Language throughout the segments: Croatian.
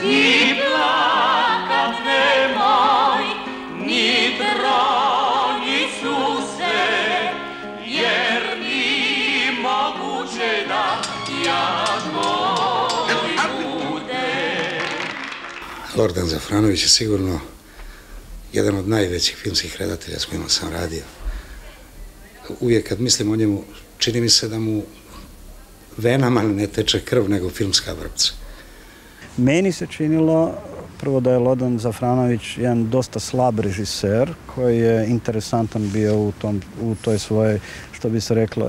Ni plakat nemoj, ni dragi suse, jer ni moguće da ja tvoj budem. Lordan Zafranović je sigurno jedan od najvećih filmskih redatelja s kojima sam radio. Uvijek kad mislim o njemu, čini mi se da mu venama ne teče krv, nego filmska vrpca. Meni se činilo prvo da je Lordan Zafranović jedan dosta slab režiser koji je interesantan bio u toj svojoj, što bi se reklo,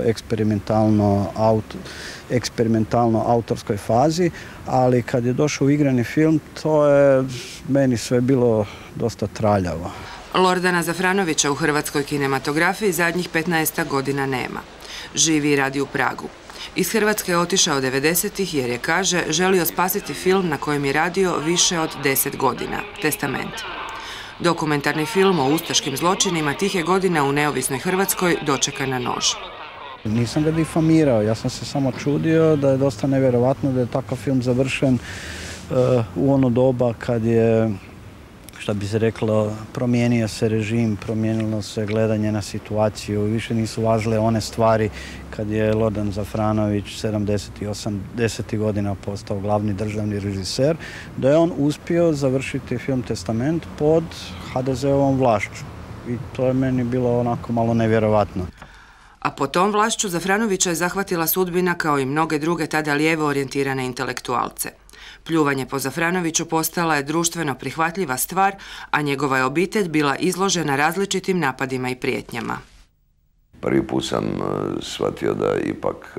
eksperimentalno autorskoj fazi, ali kad je došao u igrani film, to je meni sve bilo dosta traljavo. Lordana Zafranovića u hrvatskoj kinematografiji zadnjih 15 godina nema. Živi i radi u Pragu. Iz Hrvatske je otišao 90-ih jer je, kaže, želio spasiti film na kojem je radio više od 10 godina, Testament. Dokumentarni film o ustaškim zločinima tih je godina u neovisnoj Hrvatskoj dočekan na nož. Nisam ga difamirao, ja sam se samo čudio da je dosta nevjerovatno da je takav film završen u ono doba kad je, što bi se reklo, promijenio se režim, promijenilo se gledanje na situaciju, više nisu važile one stvari kad je Lordan Zafranović 70. i 80. godina postao glavni državni režiser, da je on uspio završiti film Testament pod HDZ-ovom vlašću. I to je meni bilo onako malo nevjerovatno. A po tom vlašću Zafranovića je zahvatila sudbina kao i mnoge druge tada lijevo orijentirane intelektualce. Pljuvanje po Zafranoviću postala je društveno prihvatljiva stvar, a njegova je obitelj bila izložena različitim napadima i prijetnjama. Prvi put sam shvatio da ipak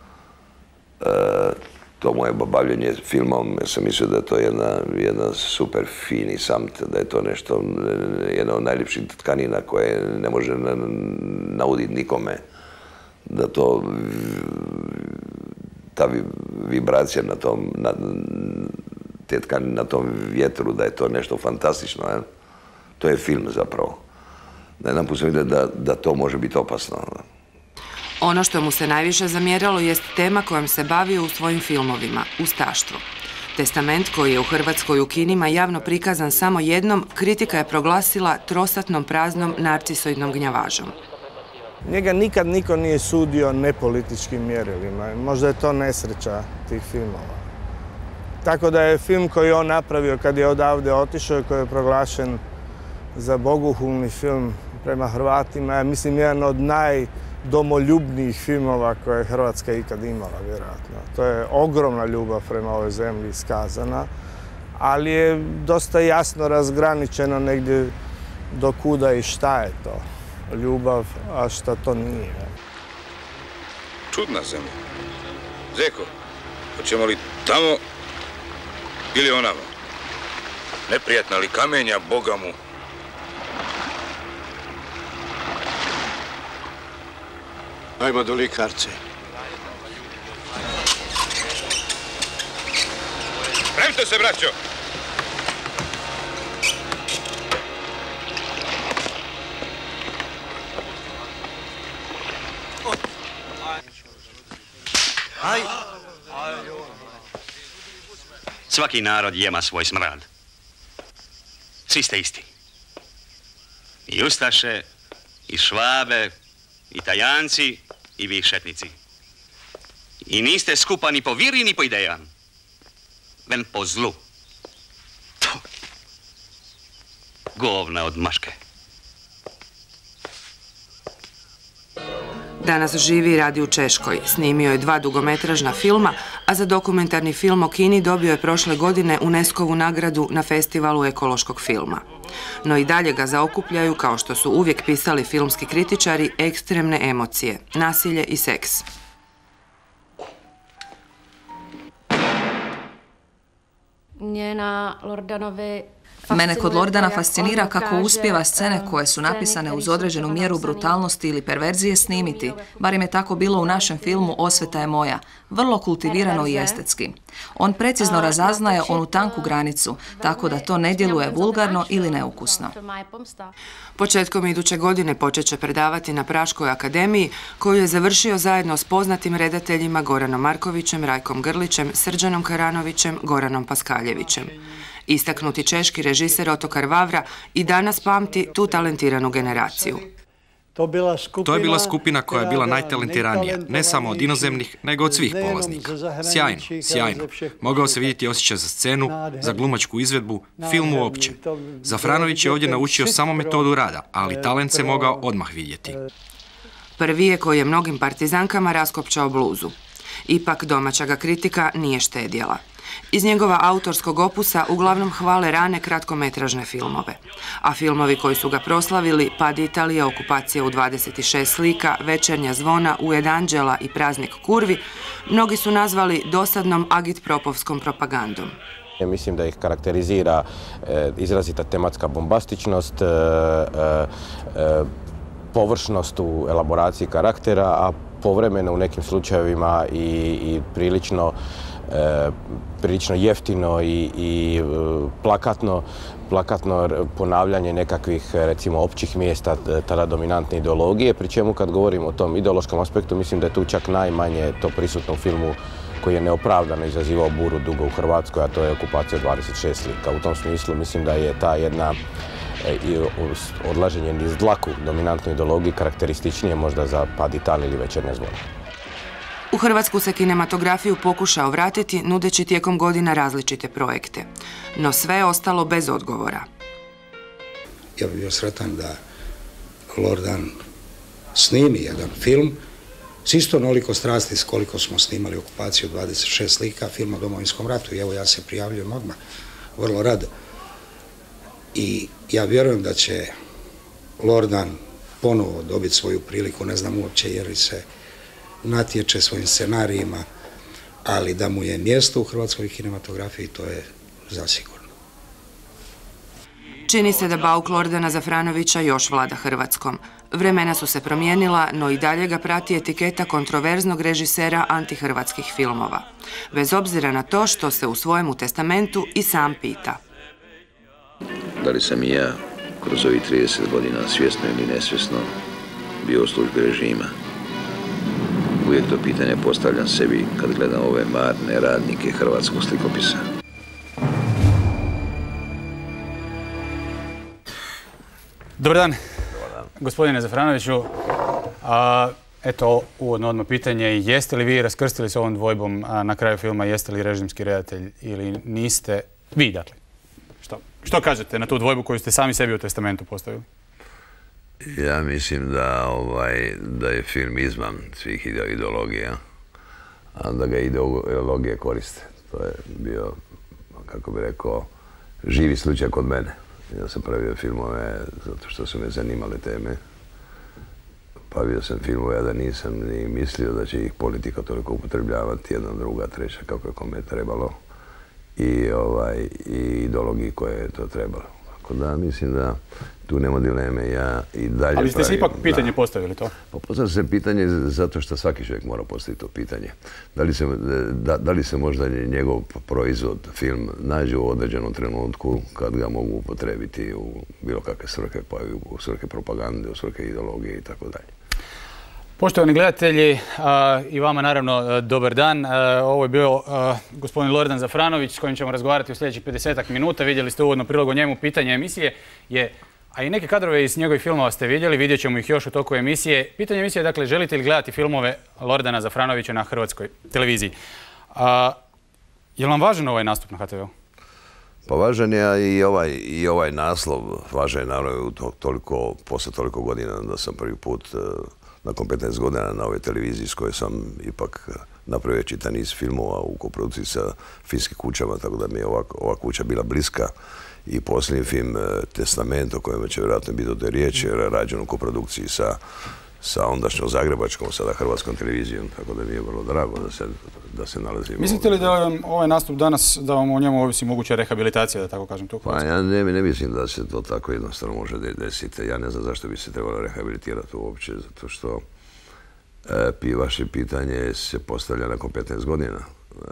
to moje bavljenje filmom, ja sam mislio da je to jedna super fini samt, da je to nešto, jedna od najljepših tkanina koje ne može nauditi nikome, da to ta vibracija na tom, te tkanine na tom vjetru, da je to nešto fantastično. To je film zapravo. Da jedan put sam vidio da to može biti opasno. Ono što mu se najviše zamjeralo jest tema kojom se bavio u svojim filmovima, ustaštvo. Testament, koji je u Hrvatskoj u kinima javno prikazan samo jednom, kritika je proglasila trosatnom, praznom, narcisoidnom gnjavažom. Njega nikad niko nije sudio nepolitičkim mjerilima. Možda je to nesreća tih filmova. Tako da je film koji je on napravio kad je odavde otišao i koji je proglašen za bogohulni film prema Hrvatima, ja mislim jedan od najdomoljubnijih filmova koje je Hrvatska ikad imala, vjerojatno. To je ogromna ljubav prema ovoj zemlji iskazana, ali je dosta jasno razgraničeno negdje do kuda i šta je to ljubav, a šta to nije. Čudna zemlja. Zeko, hoćemo li tamo ili onamo? Neprijatna li kamenja, Boga mu? Ajmo do likarce. Spremite se, braćo! Svaki narod jema svoj smrad. Svi ste isti. I ustaše, i švabe, i tajanci, i vi šetnici. I niste skupa ni po viri, ni po ideja. Ven po zlu. Govna od maške. Danas živi i radi u Češkoj. Snimio je 2 dugometražna filma, a za dokumentarni film o Kini dobio je prošle godine UNESCO-vu nagradu na festivalu ekološkog filma. No i dalje ga zaokupljaju, kao što su uvijek pisali filmski kritičari, ekstremne emocije, nasilje i seks. Mě na Lordanové Mene kod Lordana fascinira kako uspijeva scene koje su napisane uz određenu mjeru brutalnosti ili perverzije snimiti. Bar im je tako bilo u našem filmu Osveta je moja. Vrlo kultivirano i estetski. On precizno razaznaje onu tanku granicu, tako da to ne djeluje vulgarno ili neukusno. Početkom iduće godine počet će predavati na Praškoj akademiji, koju je završio zajedno s poznatim redateljima Goranom Markovićem, Rajkom Grlićem, Srđanom Karanovićem, Goranom Paskaljevićem. Istaknuti češki režiser Otokar Vavra i danas pamti tu talentiranu generaciju. To je bila skupina koja je bila najtalentiranija, ne samo od inozemnih, nego od svih polaznika. Sjajno, sjajno. Mogao se vidjeti osjećaj za scenu, za glumačku izvedbu, film uopće. Zafranović je ovdje naučio samo metodu rada, ali talent se mogao odmah vidjeti. Prvi je koji je mnogim partizankama raskopčao bluzu. Ipak domaća ga kritika nije štedjela. Iz njegova autorskog opusa uglavnom hvale rane kratkometražne filmove. A filmovi koji su ga proslavili, Pad Italije, Okupacija u 26 slika, Večernja zvona, Ujed anđela i Praznik kurvi, mnogi su nazvali dosadnom agitpropovskom propagandom. Mislim da ih karakterizira izrazita tematska bombastičnost, površnost u elaboraciji karaktera, a povremeno u nekim slučajevima i prilično jeftino i plakatno ponavljanje nekakvih, recimo, općih mjesta tada dominantne ideologije, pri čemu kad govorim o tom ideološkom aspektu, mislim da je tu čak najmanje to prisutno u filmu koji je neopravdano izazivao buru dugo u Hrvatskoj, a to je Okupacija 26 slika. U tom smislu mislim da je ta jedna odlaženje niz dlaku dominantnoj ideologiji karakterističnije možda za Pad Italije ili Večernje zvone. U hrvatsku se kinematografiju pokušao vratiti nudeći tijekom godina različite projekte, no sve je ostalo bez odgovora. Ja bih bio sretan da Lordan snimi jedan film s isto onoliko strasti s koliko smo snimali Okupaciju 26 slika, film o Domovinskom ratu. I evo, ja se prijavljujem odmah, vrlo rado. I ja vjerujem da će Lordan ponovo dobiti svoju priliku, ne znam uopće jer li se natječe svojim scenarijima, ali da mu je mjesto u hrvatskoj kinematografiji, to je zasigurno. Čini se da bauk Lordana Zafranovića još vlada Hrvatskom. Vremena su se promijenila, no i dalje ga prati etiketa kontroverznog režisera antihrvatskih filmova. Bez obzira na to što se u svojemu testamentu i sam pita. Da li sam i ja kroz ovih 30 godina svjesno ili nesvjesno bio u službi režima? Uvijek to pitanje postavljam sebi kad gledam ove marne radnike hrvatskog slikopisa. Dobar dan, gospodine Zafranoviću. Eto, uvodno odmah pitanje, jeste li vi raskrstili s ovom dvojbom na kraju filma, jeste li režimski redatelj ili niste? Vi, dakle. Što kažete na tu dvojbu koju ste sami sebi u testamentu postavili? Ja mislim da je film izvan svih ideologija, a da ga ideologije koriste. To je bio, kako bi rekao, živi slučaj kod mene. Ja sam pravio filmove zato što su me zanimale teme. Pravio sam filmove, a da nisam ni mislio da će ih politika toliko upotrebljavati, jedna, druga, treća, kako je kome trebalo. I ideologiji koje je to trebalo. Tako da mislim da tu nema dileme, ja i dalje... Ali ste se ipak pitanje postavili to? Pa postavili se pitanje zato što svaki čovjek mora postaviti to pitanje. Da li se možda njegov proizvod, film, nađe u određenom trenutku kad ga mogu upotrebiti u bilo kakve svrhe, pa i u svrhe propagande, u svrhe ideologije i tako dalje. Poštovani gledatelji, i vama naravno dobar dan. Ovo je bio gospodin Lordan Zafranović s kojim ćemo razgovarati u sljedećih 50 minuta. Vidjeli ste uvodno prilog o njemu. Pitanje emisije je, a i neke kadrove iz njegovih filmova ste vidjeli, vidjet ćemo ih još u toku emisije. Pitanje emisije je, dakle, želite li gledati filmove Lordana Zafranovića na hrvatskoj televiziji? Je li vam važan ovaj nastup na HTV-u? Pa važan je i ovaj naslov. Važan je naravno posle toliko godina da sam prvi put nakon 15 godina na ovoj televiziji s kojoj sam ipak napravio čitav niz filmova u koprodukciji sa finskim kućama, tako da mi je ova kuća bila bliska. I posljednji film Testament, o kojem će vjerojatno biti o toj riječi, rađen u koprodukciji sa sa ondašnjom zagrebačkom, sada hrvatskom televizijom, tako da mi je vrlo drago da se nalazimo. Mislite li da vam ovaj nastup danas, da vam o njemu ovisi moguća rehabilitacija, da tako kažem to? Pa ja ne mislim da se to tako jednostavno može desiti. Ja ne znam zašto bi se trebalo rehabilitirati uopće, zato što vaše pitanje se postavlja nakon 15 godina.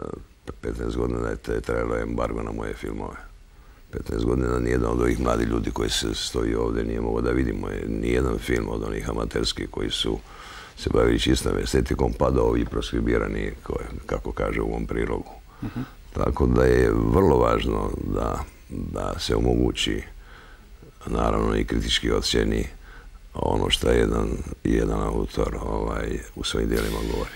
15 godina je trajalo embargo na moje filmove. 15 godina nijedan od ovih mladih ljudi koji se stoji ovdje nije mogao da vidimo nijedan film od onih amaterskih koji su se bavili čistom estetikom pa do ovi proskribirani, kako kaže u ovom prilogu. Tako da je vrlo važno da se omogući, naravno i kritički ocjeni ono što jedan autor u svojim dijelima govori.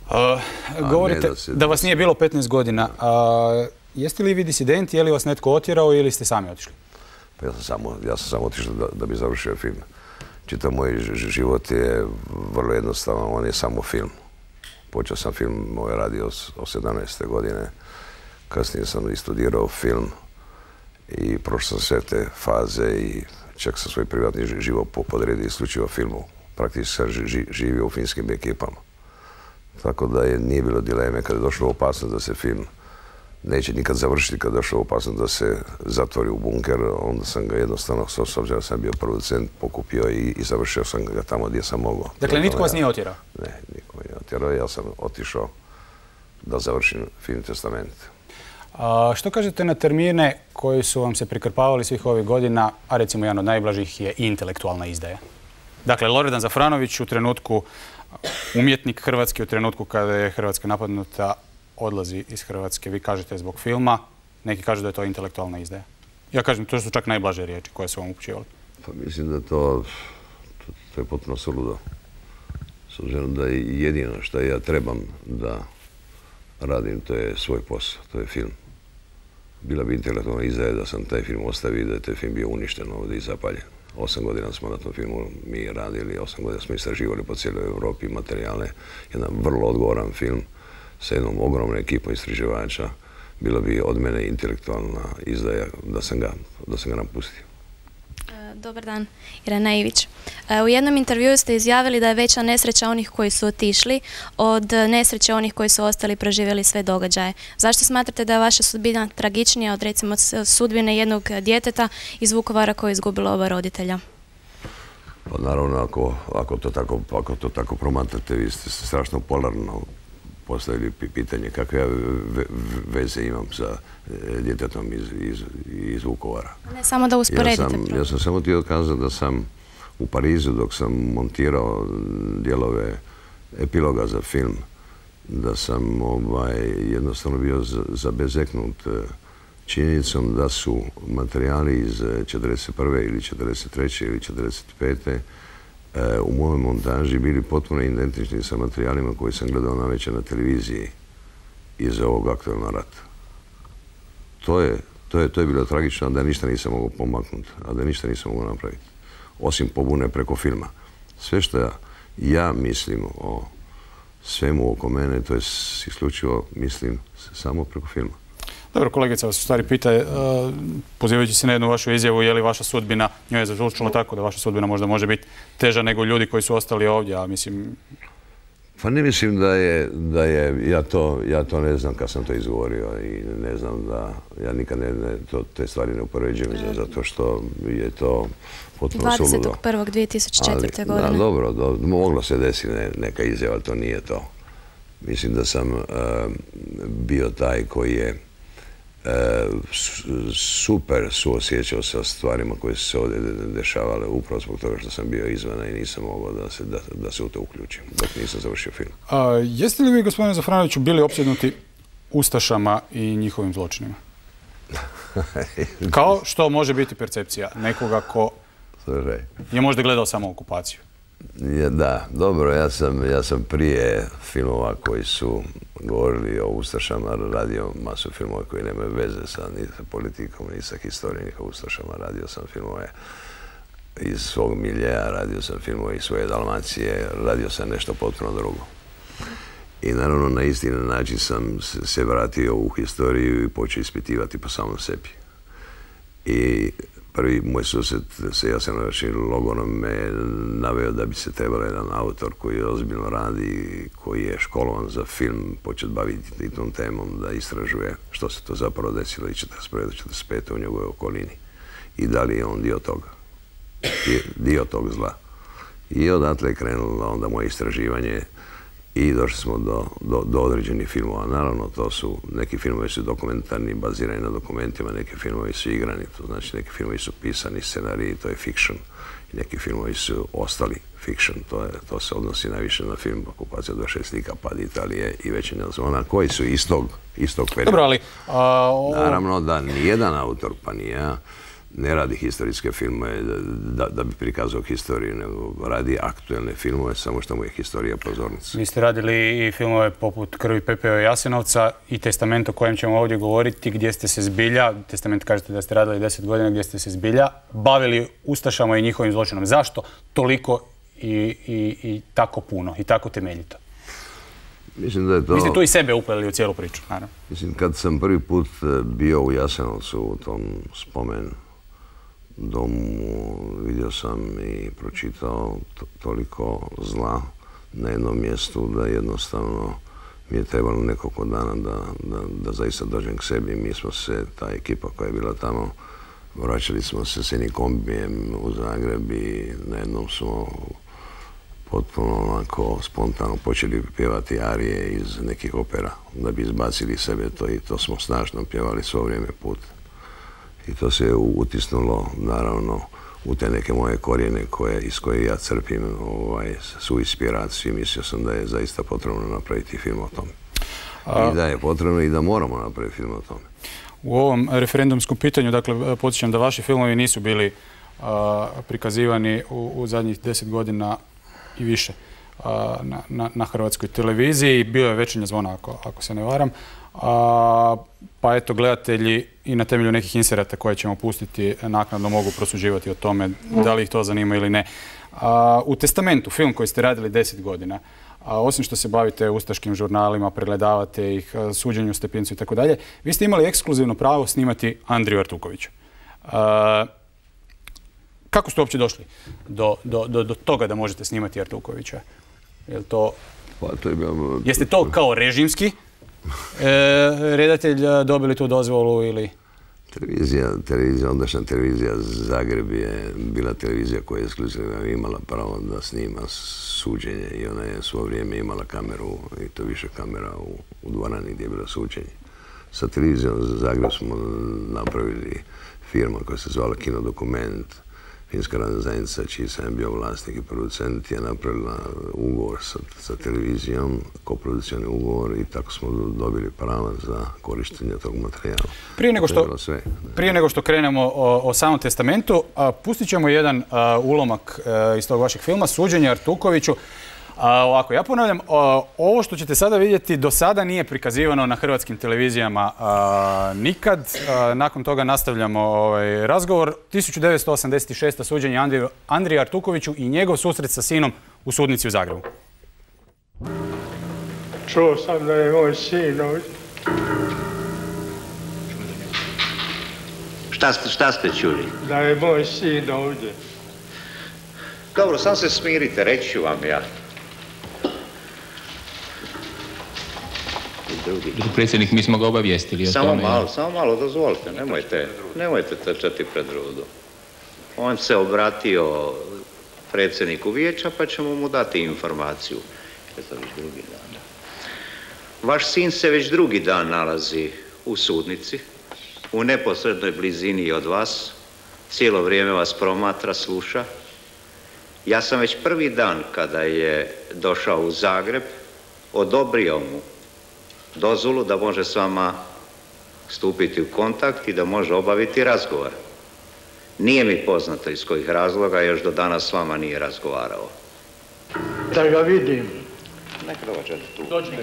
Govorite da vas nije bilo 15 godina. Jeste li vi disidenti, je li vas netko otjerao ili ste sami otišli? Pa ja sam samo otišao da bi završio film. Čitav moj život je vrlo jednostavan, on je samo film. Počeo sam film radio od 17. godine, kasnije sam i studirao film i prošao sam sve te faze i čak sam svoj privatni život podredio isključivo filmu. Praktički sam živio u filmskim ekipama. Tako da nije bilo dileme kada je došlo opasnost da se film neće nikad završiti, kada je došlo opasnost da se zatvori u bunker, onda sam ga jednostavno, s obzirom da sam bio producent, pokupio i završio sam ga tamo gdje sam mogao. Dakle, nitko vas nije otjerao? Ne, nitko nije otjerao. Ja sam otišao da završim film Testament. Što kažete na termine koji su vam se prikrpavali svih ovih godina, a recimo jedan od najblažih je intelektualna izdaja? Dakle, Loredan Zafranović u trenutku, umjetnik hrvatski, u trenutku kada je Hrvatska napadnuta, odlazi iz Hrvatske. Vi kažete zbog filma, neki kažu da je to intelektualna izdaja. Ja kažem, to su čak najblaže riječi koje su vam upućivali. Pa mislim da to je potpuno suludo. S obzirom da je jedino što ja trebam da radim, to je svoj posao, to je film. Bila bi intelektualna izdaja da sam taj film ostavio i da je taj film bio uništen ovdje i zapaljen. 8 godina smo na tom filmu mi radili, 8 godina smo istraživali po cijeloj Europi materijale. Jedan vrlo odgovoran film sa jednom ogromnom ekipom istraživača. Bilo bi od mene intelektualna izdaja da sam ga napustio. Dobar dan, Irena Ivić. U jednom intervjuu ste izjavili da je veća nesreća onih koji su otišli od nesreće onih koji su ostali i proživjeli sve događaje. Zašto smatrate da je vaša sudbina tragičnija od recimo sudbine jednog djeteta iz Vukovara koje je izgubilo oba roditelja? Pa naravno, ako to tako promatrate, vi ste strašno polarno postavili pitanje kakve ja veze imam sa djetetom iz Vukovara. Ne samo da usporedite. Ja sam samo htio kazati da sam u Parizu dok sam montirao dijelove epiloga za film, da sam jednostavno bio zabezeknut činjenicom da su materijali iz 1941. ili 1943. ili 1945. U mojoj montaži bili potpuno identični sa materijalima koje sam gledao navečer na televiziji iz ovog aktualnog rata. To je bilo tragično, da ništa nisam mogao pomaknuti, a da ništa nisam mogao napraviti. Osim pobune preko filma. Sve što ja mislim o svemu oko mene, to je isključivo mislim samo preko filma. Dobro, kolegica vas u stvari pita, pozivajući se na jednu vašu izjavu, je li vaša sudbina, njoj je zažučilo tako da vaša sudbina možda može biti teža nego ljudi koji su ostali ovdje, a mislim... Pa ne mislim da je, ja to ne znam kad sam to izgovorio i ne znam da, ja nikad te stvari ne upoređujem zato što je to potpuno suludo. 21.2004. godine. Da, dobro, moglo se desiti neka izjava, to nije to. Mislim da sam bio taj koji je super suosjećao sa stvarima koje su se ovdje dešavale upravo zbog toga što sam bio izvana i nisam mogao da se u to uključim dok nisam završio film. Jeste li vi, gospodine Zafranoviću, bili opsjednuti ustašama i njihovim zločinima? Kao što može biti percepcija nekoga ko je možda gledao samo okupaciju? Da, dobro, ja sam prije filmova koji su govorili o ustašama radio masu filmova koji nemaju veze ni sa politikom, ni sa historijom, ni sa ustašama. Radio sam filmove iz svog miljeja, radio sam filmove iz svoje Dalmacije, radio sam nešto potpuno drugo. I naravno na isti način sam se vratio u historiju i počeo ispitivati po samom sebi. I prvi moj susret sa Jasenovačkim logorom me naveo da bi se trebalo jedan autor koji ozbiljno radi, koji je školovan za film, početi baviti tom temom, da istražuje što se to zapravo desilo i 1941. do 1945. u njegovoj okolini. I da li je on dio toga. Dio tog zla. I odatle je krenulo onda moje istraživanje i došli smo do određenih filmova. Naravno, to su, neki filmovi su dokumentarni, bazirani na dokumentima, neki filmovi su igrani, to znači neki filmovi su pisani scenariji, to je fiction. I neki filmovi su ostali fiction, to se odnosi najviše na film Okupacija 26 slika, Pad Italije i Većina zvona, koji su istog perioda. Dobro, ali... Naravno da nijedan autor, pa ni ja, ne radi historijske filmove da bi prikazao historiju, nego radi aktuelne filmove, samo što mu je historija pozornica. Vi ste radili i filmove poput Krvi, pepeo i Jasenovca i Testament o kojem ćemo ovdje govoriti, gdje ste se zbilja, Testament kažete da ste radili 10 godina, gdje ste se zbilja bavili ustašama i njihovim zločinom. Zašto toliko i tako puno i tako temeljito? Mislim da je to... Vi ste tu i sebe upleli u cijelu priču, naravno. Mislim, kad sam prvi put bio u Jasenovcu, u tom spomen domu, vidio sam i pročitao toliko zla na jednom mjestu da jednostavno mi je trebalo nekoliko dana da zaista dođem k sebi. Mi smo se, ta ekipa koja je bila tamo, vraćali smo se s jednim kombijem u Zagreb i na jednom smo potpuno onako spontano počeli pjevati arije iz nekih opera da bi izbacili sebe to i to smo snažno pjevali svo vrijeme puta. I to se je utisnulo, naravno, u te neke moje korijene iz koje ja crpim su inspiraciju i mislio sam da je zaista potrebno napraviti film o tome. I da je potrebno i da moramo napraviti film o tome. U ovom referendumskom pitanju, dakle, podsjećam da vaši filmovi nisu bili prikazivani u zadnjih 10 godina i više na hrvatskoj televiziji. Bio je Večernja zvona, ako se ne varam. Pa eto, gledatelji i na temelju nekih inserata koje ćemo pustiti naknadno mogu prosuđivati o tome da li ih to zanima ili ne. U Testamentu, film koji ste radili 10 godina, osim što se bavite ustaškim žurnalima, pregledavate ih, suđenju Stepincu i tako dalje, vi ste imali ekskluzivno pravo snimati Andriju Artukovića. Kako ste uopće došli do toga da možete snimati Artukovića? Jeste to kao režimski redatelj dobili tu dozvolu ili... Ondašnja televizija Zagreb je bila televizija koja je ekskluzivno imala pravo da snima suđenje i ona je svo vrijeme imala kameru i to više kamera u dvorani gdje je bilo suđenje. Sa televizijom Zagreb smo napravili firma koja se zvala Kinodokument. Finska radna zajednica, čiji sam bio vlasnik i producent, je napravila ugovor sa televizijom, koproducioni ugovor i tako smo dobili prava za korištenje tog materijala. Prije nego što krenemo o samom Testamentu, pustit ćemo jedan ulomak iz tog vašeg filma, Suđenje Artukoviću. Ovako, ja ponavljam, ovo što ćete sada vidjeti do sada nije prikazivano na hrvatskim televizijama nikad. Nakon toga nastavljamo razgovor. 1986. suđenje Andriji Artukoviću i njegov susret sa sinom u sudnici u Zagrebu. Čuo sam da je moj sin ovdje. Šta ste čuli? Da je moj sin ovdje. Dobro, sam se smirite, reći ću vam ja. Predsjednik, mi smo ga obavijestili o tome. Samo malo, dozvolite, nemojte trčati pred rudu. On se obratio predsjedniku vijeća, pa ćemo mu dati informaciju. Vaš sin se već drugi dan nalazi u sudnici, u neposrednoj blizini od vas, cijelo vrijeme vas promatra, sluša. Ja sam već prvi dan kada je došao u Zagreb, odobrio mu dozvolu da može s vama stupiti u kontakt i da može obaviti razgovor. Nije mi poznato iz kojih razloga, još do danas s vama nije razgovarao. Da ga vidim. Neka dođete tu. Dođite.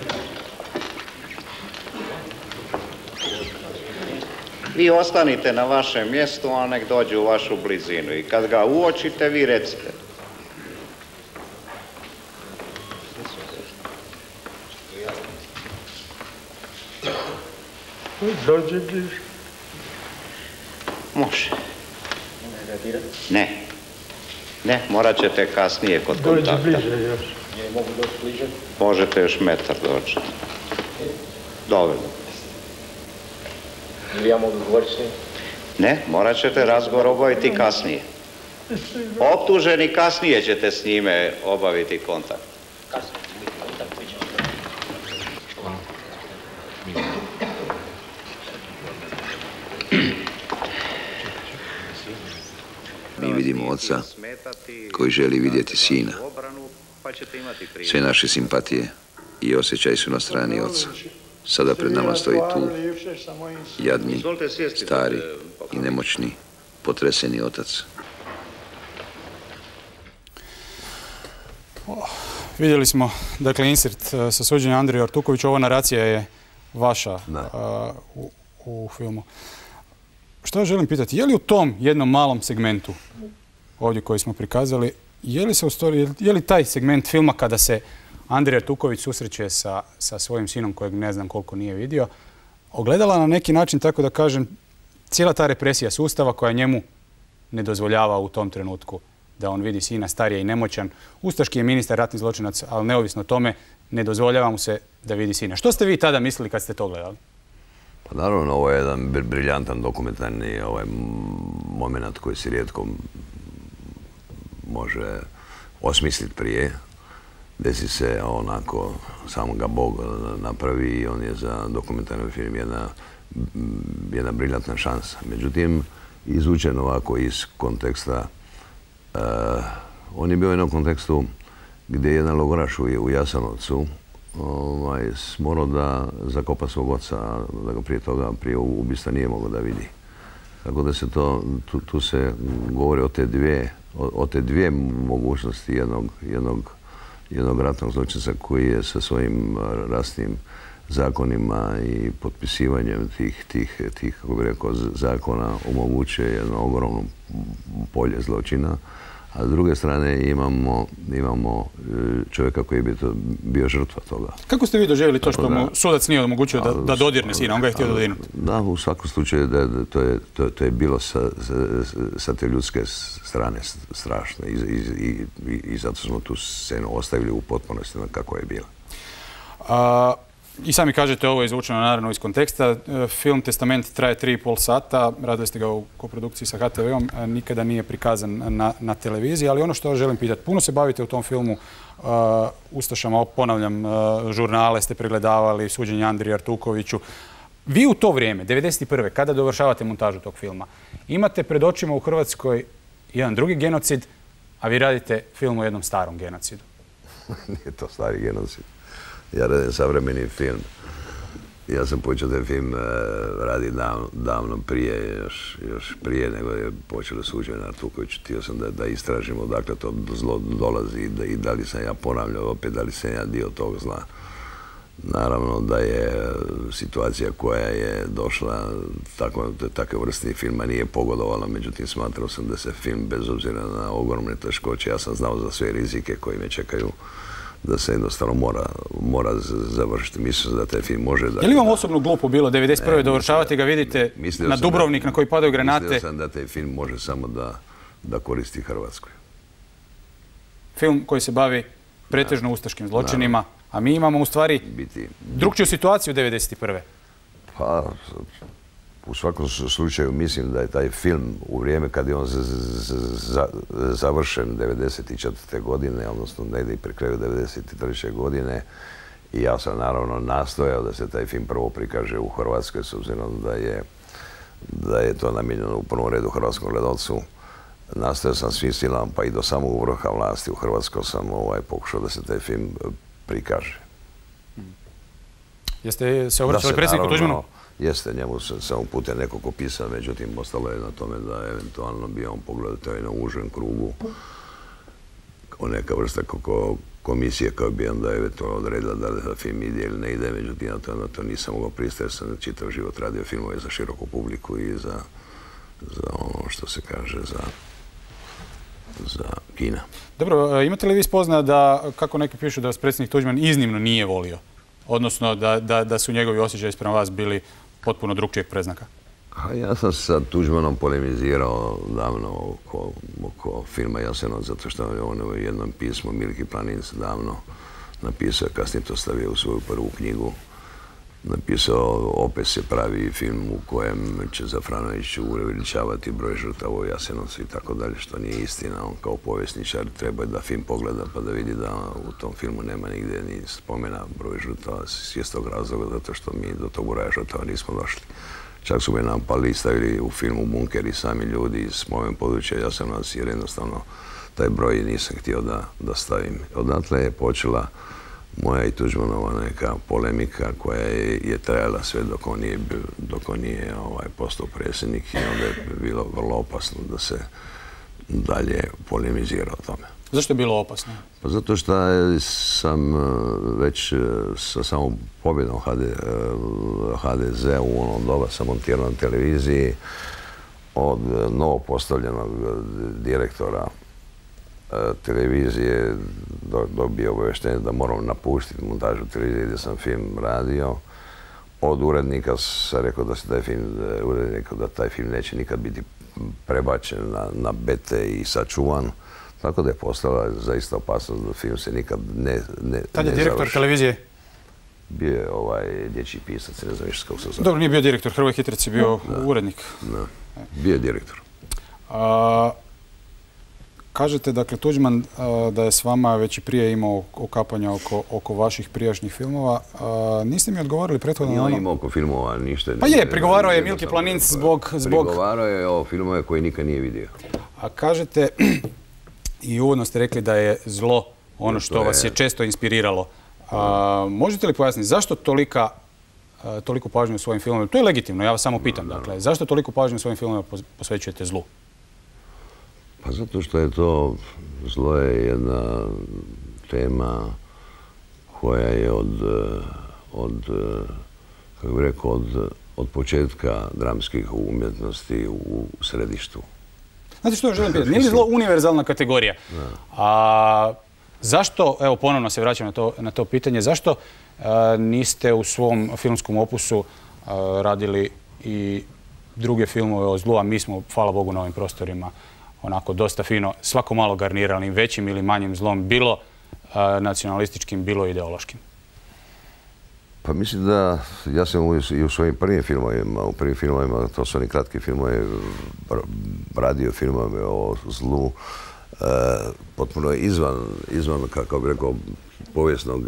Vi ostanite na vašem mjestu, a nek dođe u vašu blizinu i kad ga uočite, vi recite. Dođe bliže. Može. Ne. Ne, morat ćete kasnije kod kontakta. Dođi bliže još. Mogu doći bliže? Možete još metar doći. Dovoljno. Ili ja mogu govoriti s njim? Ne, morat ćete razgovor obaviti kasnije. Optuženi kasnije ćete s njime obaviti kontakt. Kasnije, kontakt biće. Mi vidimo oca koji želi vidjeti sina. Sve naše simpatije i osjećaj su na strani oca. Sada pred nama stoji tu, jadni, stari i nemoćni, potreseni otac. Vidjeli smo, dakle, insert sa suđenja Andrije Artukovića. Ova naracija je vaša u filmu. Što ja želim pitati, je li u tom jednom malom segmentu ovdje koji smo prikazali, je li taj segment filma kada se Andrija Artuković susreće sa svojim sinom kojeg ne znam koliko nije vidio, ogledala na neki način, tako da kažem, cijela ta represija sustava koja njemu ne dozvoljava u tom trenutku da on vidi sina, starija i nemoćan. Ustaški je ministar, ratni zločinac, ali neovisno o tome ne dozvoljava mu se da vidi sina. Što ste vi tada mislili kad ste to gledali? Pa naravno, ovo je jedan briljantan dokumentarni moment koji se rijetko može osmisliti prije. Desi se onako, samo ga Bog napravi i on je za dokumentarni film jedna briljantna šansa. Međutim, izvučen ovako iz konteksta, on je bio u jednom kontekstu gdje je jedan logoraš u Jasenovcu morao da zakopa svog oca, da ga prije ubistva nije mogao da vidi. Tako da se tu se govori o te dvije mogućnosti jednog ratnog zločinca koji je sa svojim rasnim zakonima i potpisivanjem tih kako bi rekao, zakona omogućuje jedno ogromno polje zločina. A s druge strane imamo čovjeka koji je bio žrtva toga. Kako ste vi doživjeli to što mu sudac nije omogućio da dodirne sina? On ga je htio dodirnuti. Da, u svakom slučaju to je bilo sa te ljudske strane strašno i zato smo tu scenu ostavili u potpunosti kako je bila. I sami kažete, ovo je izvučeno naravno iz konteksta. Film Testament traje 3,5 sata, radili ste ga u koprodukciji sa HTV-om, nikada nije prikazan na televiziji, ali ono što želim pitati, puno se bavite u tom filmu ustašama, ponavljam, žurnale ste pregledavali, suđenje Andriji Artukoviću. Vi u to vrijeme, 1991. kada dovršavate montažu tog filma, imate pred očima u Hrvatskoj jedan drugi genocid, a vi radite film o jednom starom genocidu. Nije to stari genocid. Ja radim savremeni film. Ja sam počeo taj film raditi davno prije, još prije nego je počelo suđenje Artukoviću. Htio sam da istražim odakle to zlo dolazi i da li sam ja ponavljao opet, da li sam ja dio tog zla. Naravno da je situacija koja je došla, takve vrste filma nije pogodovala, međutim smatrao sam da se film, bez obzira na ogromne teškoće, ja sam znao za sve rizike koji me čekaju, da se jednostavno mora završiti. Mislim da taj film može... Je li vam osobno glupo bilo 1991. dovršavati ga, vidite na Dubrovnik na koji padaju granate? Mislio sam da taj film može samo da koristi Hrvatskoj. Film koji se bavi pretežno ustaškim zločinima, a mi imamo u stvari drukčiju situaciju 1991. Pa, u svakom slučaju mislim da je taj film u vrijeme kad je on završen 1994. godine, odnosno negdje pri kraju 1993. godine, i ja sam naravno nastojao da se taj film prvo prikaže u Hrvatskoj, s obzirom da je to namijenjeno u prvom redu hrvatskom gledalcu. Nastojao sam svim silama, pa i do samog vrha vlasti u Hrvatskoj sam pokušao da se taj film prikaže. Jeste se obraćali predsjedniku Tuđmanu? Jeste, njemu sam uputio nekoliko pisama, međutim, ostalo je na tome da eventualno bi on pogledao to i na užem krugu o neka vrsta komisije koja bi onda eventualno odredila da li film ide ili ne ide, međutim, na to nisam mogao pristati, jer sam čitav život radio filmove za široku publiku i za ono što se kaže, za kina. Dobro, imate li vi spozna da, kako neki pišu, da vas predsjednik Tuđman iznimno nije volio? Odnosno da su njegovi osjećaji prema vas bili potpuno drugčijeg predznaka? Ja sam sa Tuđmanom polemizirao davno oko filma Jasenovac, zato što je on u jednom pismu Milki Planinc davno napisao, kasnije to stavio u svoju prvu knjigu, napisao opet se pravi film u kojem će Zafranović uveličavati broj žrtava u Jasenovcu i tako dalje, što nije istina. On kao povjesničar treba da film pogleda pa da vidi da u tom filmu nema nigdje ni spomena broj žrtava s istog razloga, zato što mi do tog broja žrtava nismo došli. Čak su me napali i stavili u filmu Bunker i sami ljudi iz moje područja Jasenovac, jer jednostavno taj broj nisam htio da stavim. Odatle je počela moja i Tuđmanova neka polemika koja je trajala sve dok on nije postao predsjednik i onda je bilo vrlo opasno da se dalje polemizira o tome. Zašto je bilo opasno? Pa zato što sam već sa samom pobjedom HDZ u onom doba sam montirao na televiziji od novopostavljenog direktora televizije dobio obavještenje da moram napustiti montažu televizije gdje sam film radio. Od urednika sam rekao da taj film neće nikad biti prebačen na bete i sačuvan. Tako da je postala zaista opasnost da film se nikad ne završi. Tad je direktor televizije? Bio je dječji pisac, ne znam više kako se zove. Dobro, nije bio direktor, Hrvoje Hitrec je bio urednik. Bio je direktor. Kažete, dakle, Tuđman da je s vama već i prije imao okapanja oko vaših prijašnjih filmova. Niste mi odgovorili prethodno na ono... Nije imao oko filmova ništa. Pa je, prigovarao je Milki Planinc zbog... Prigovarao je o filmove koje nikad nije vidio. A kažete, i uvodno ste rekli da je zlo ono što vas je često inspiriralo. Možete li pojasniti zašto toliko pažnje u svojim filmovima? To je legitimno, ja vas samo pitam, dakle, zašto toliko pažnje u svojim filmovima posvećujete zlu? Pa zato što je to, zlo je jedna tema koja je kako bih rekao, od početka dramskih umjetnosti u središtu. Znate što želim pitati? Nije li zlo univerzalna kategorija? Zašto, evo ponovno se vraćam na to pitanje, zašto niste u svom filmskom opusu radili i druge filmove o zlu, a mi smo, hvala Bogu, na ovim prostorima onako dosta fino, svako malo garnirali većim ili manjim zlom, bilo nacionalističkim, bilo ideološkim? Pa mislim da ja sam i u svojim prvim filmovima, to su oni kratki filmovi, radio filmove o zlu, potpuno izvan, kako bih rekao, povijesnog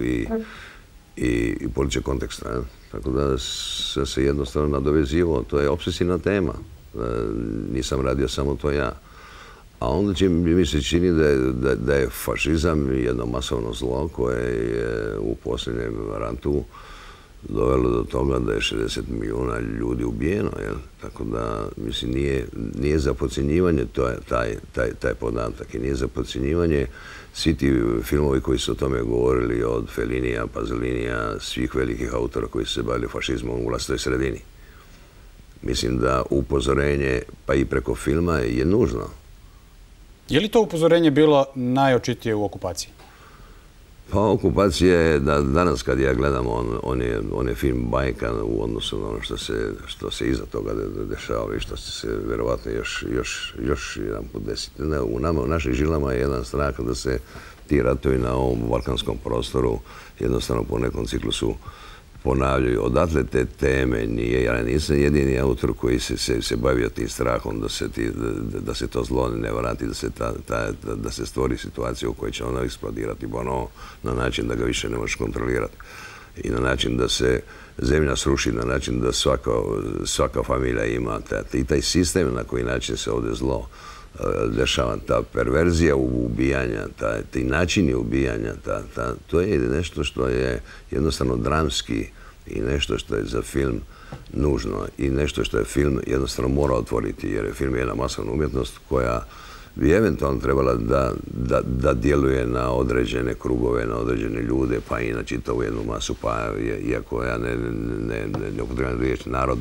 i političkog konteksta. Tako da sam se jednostavno nadovezivao, to je obsesivna tema. Nisam radio samo to ja. A onda mi se čini da je fašizam jedno masovno zlo koje je u posljednjem ratu dovelo do toga da je 60 milijuna ljudi ubijeno. Tako da, mislim, nije za podcjenjivanje taj podatak i nije za podcjenjivanje svi ti filmovi koji su o tome govorili, od Fellinija, Pazolinija, svih velikih autora koji su se bavili fašizmom u vlastitoj sredini. Mislim da upozorenje, pa i preko filma, je nužno. Je li to upozorenje bilo najočitije u okupaciji? Pa okupacija je, danas kad ja gledam, on je film bajka u odnosu na ono što se iza toga dešava i što će se vjerovatno još jedan put desiti. U našim žilama je jedan strah da se ti ratovi na ovom balkanskom prostoru jednostavno po nekom ciklusu ponavljaju. Odatle te teme, ja nisam jedini autor koji se bavio tim strahom da se to zlo ne vrati, da se stvori situacija u kojoj će ono eksplodirati ponovo na način da ga više ne možeš kontrolirati. I na način da se zemlja sruši, na način da svaka familija ima i taj sistem na koji način se ovdje zlo dešava, ta perverzija ubijanja, ti načini ubijanja, to je nešto što je jednostavno dramski i nešto što je za film nužno i nešto što je film jednostavno mora otvoriti, jer je film jedna masovna umjetnost koja bi eventualno trebala da djeluje na određene krugove, na određene ljude, pa i na čitavu jednu masu, pa iako ja ne upotrebljam riječ narod,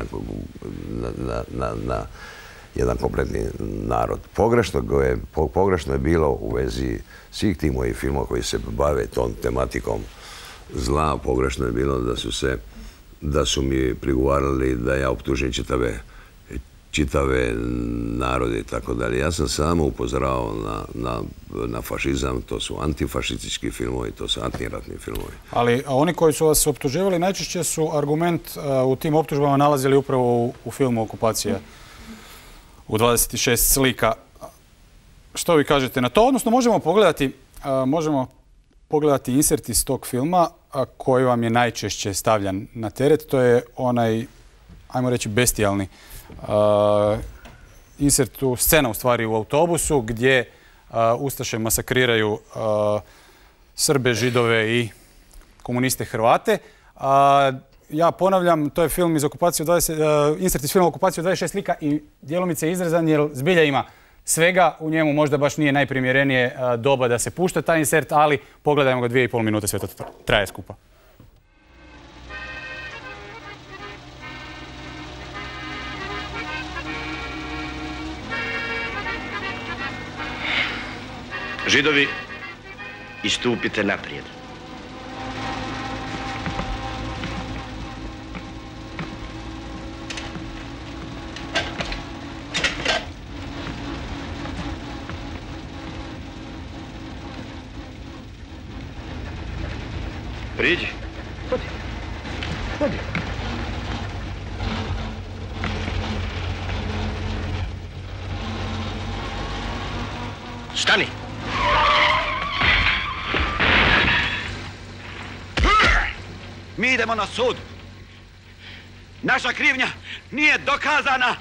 na jedan kompletni narod. Pogrešno je bilo u vezi svih tih mojih filmova koji se bave tom tematikom zla. Pogrešno je bilo da su mi prigovarali da ja optužim čitave čitave narode i tako dalje. Ja sam samo upozorao na fašizam, to su antifašistički filmovi, to su antiratni filmovi. Ali oni koji su vas optuživali najčešće su argument u tim optužbama nalazili upravo u filmu Okupacija u 26 slika. Što vi kažete na to? Odnosno možemo pogledati insert iz tog filma koji vam je najčešće stavljan na teret. To je onaj, ajmo reći, bestijalni insert scena u stvari u autobusu gdje ustaše masakriraju Srbe, Židove i komuniste Hrvate. Ja ponavljam, to je film iz Okupacije, insert iz filma Okupacije u 26 slika i djelomice izrezan jer zbilja ima svega. U njemu možda baš nije najprimjerenije doba da se pušta taj insert, ali pogledajmo ga 2,5 minute, sve to traje skupa. Židovi, istupite naprijed. Priđi. Hodi. Hodi. Stani. Mi idemo na sud. Naša krivnja nije dokazana.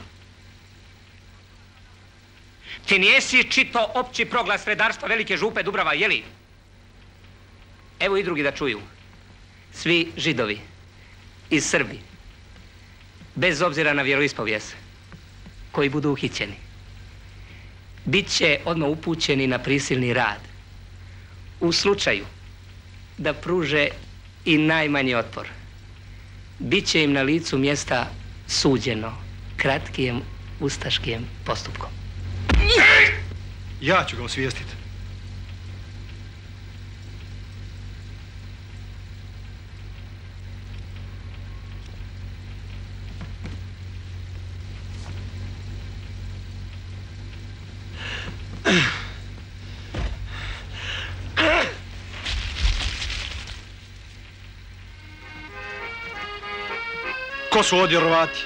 Ti nijesi čito opći proglas redarstva Velike župe Dubrava, jeli? Evo i drugi da čuju. Svi Židovi iz Srbi, bez obzira na vjeroispovijest, koji budu uhićeni, bit će odmah upućeni na prisilni rad. U slučaju da pruže i najmanji otpor, bit će im na licu mjesta suđeno kratkijem ustaškijem postupkom. Ja ću ga osvijestiti. Ko su ovdje Hrvati?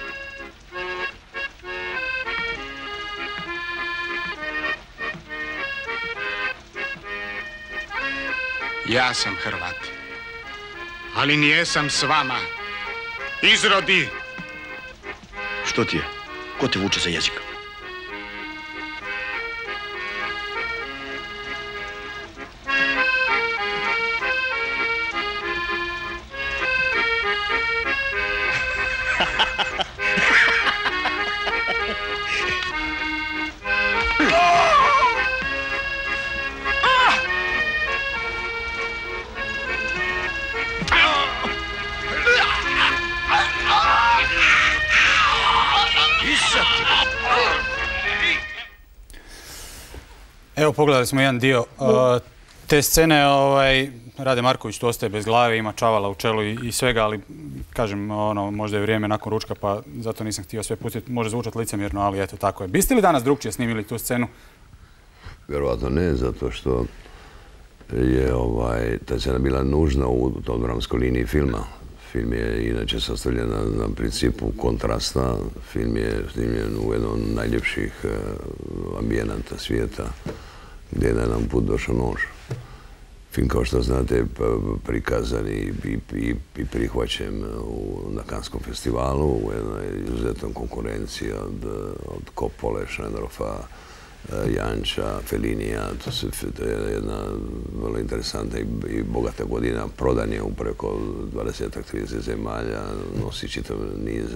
Ja sam Hrvat, ali nijesam s vama. Izrodi! Što ti je? Ko te vuče za jezik? Evo, pogledali smo jedan dio te scene. Rade Marković tu ostaje bez glave, ima čavala u čelu i svega, ali kažem, možda je vrijeme nakon ručka, pa zato nisam htio sve pustiti. Može zvučati licemjerno, ali eto, tako je. Biste li danas drugčije snimili tu scenu? Vjerovatno ne, zato što je ta scena bila nužna u tom dramskoj liniji filma. Film je inače sastavljen na principu kontrasta. Film je snimljen u jednom od najljepših ambijenata svijeta, gdje je na jedan put došao nož. Film, kao što znate, prikazan i prihvaćen na Kanskom festivalu u jednoj izuzetnom konkurenciji od Coppole, Schneiderfa, Janča, Fellinija. To je jedna vrlo interesantna i bogata godina. Prodan je u preko 20-30 zemalja, nosi čitav niz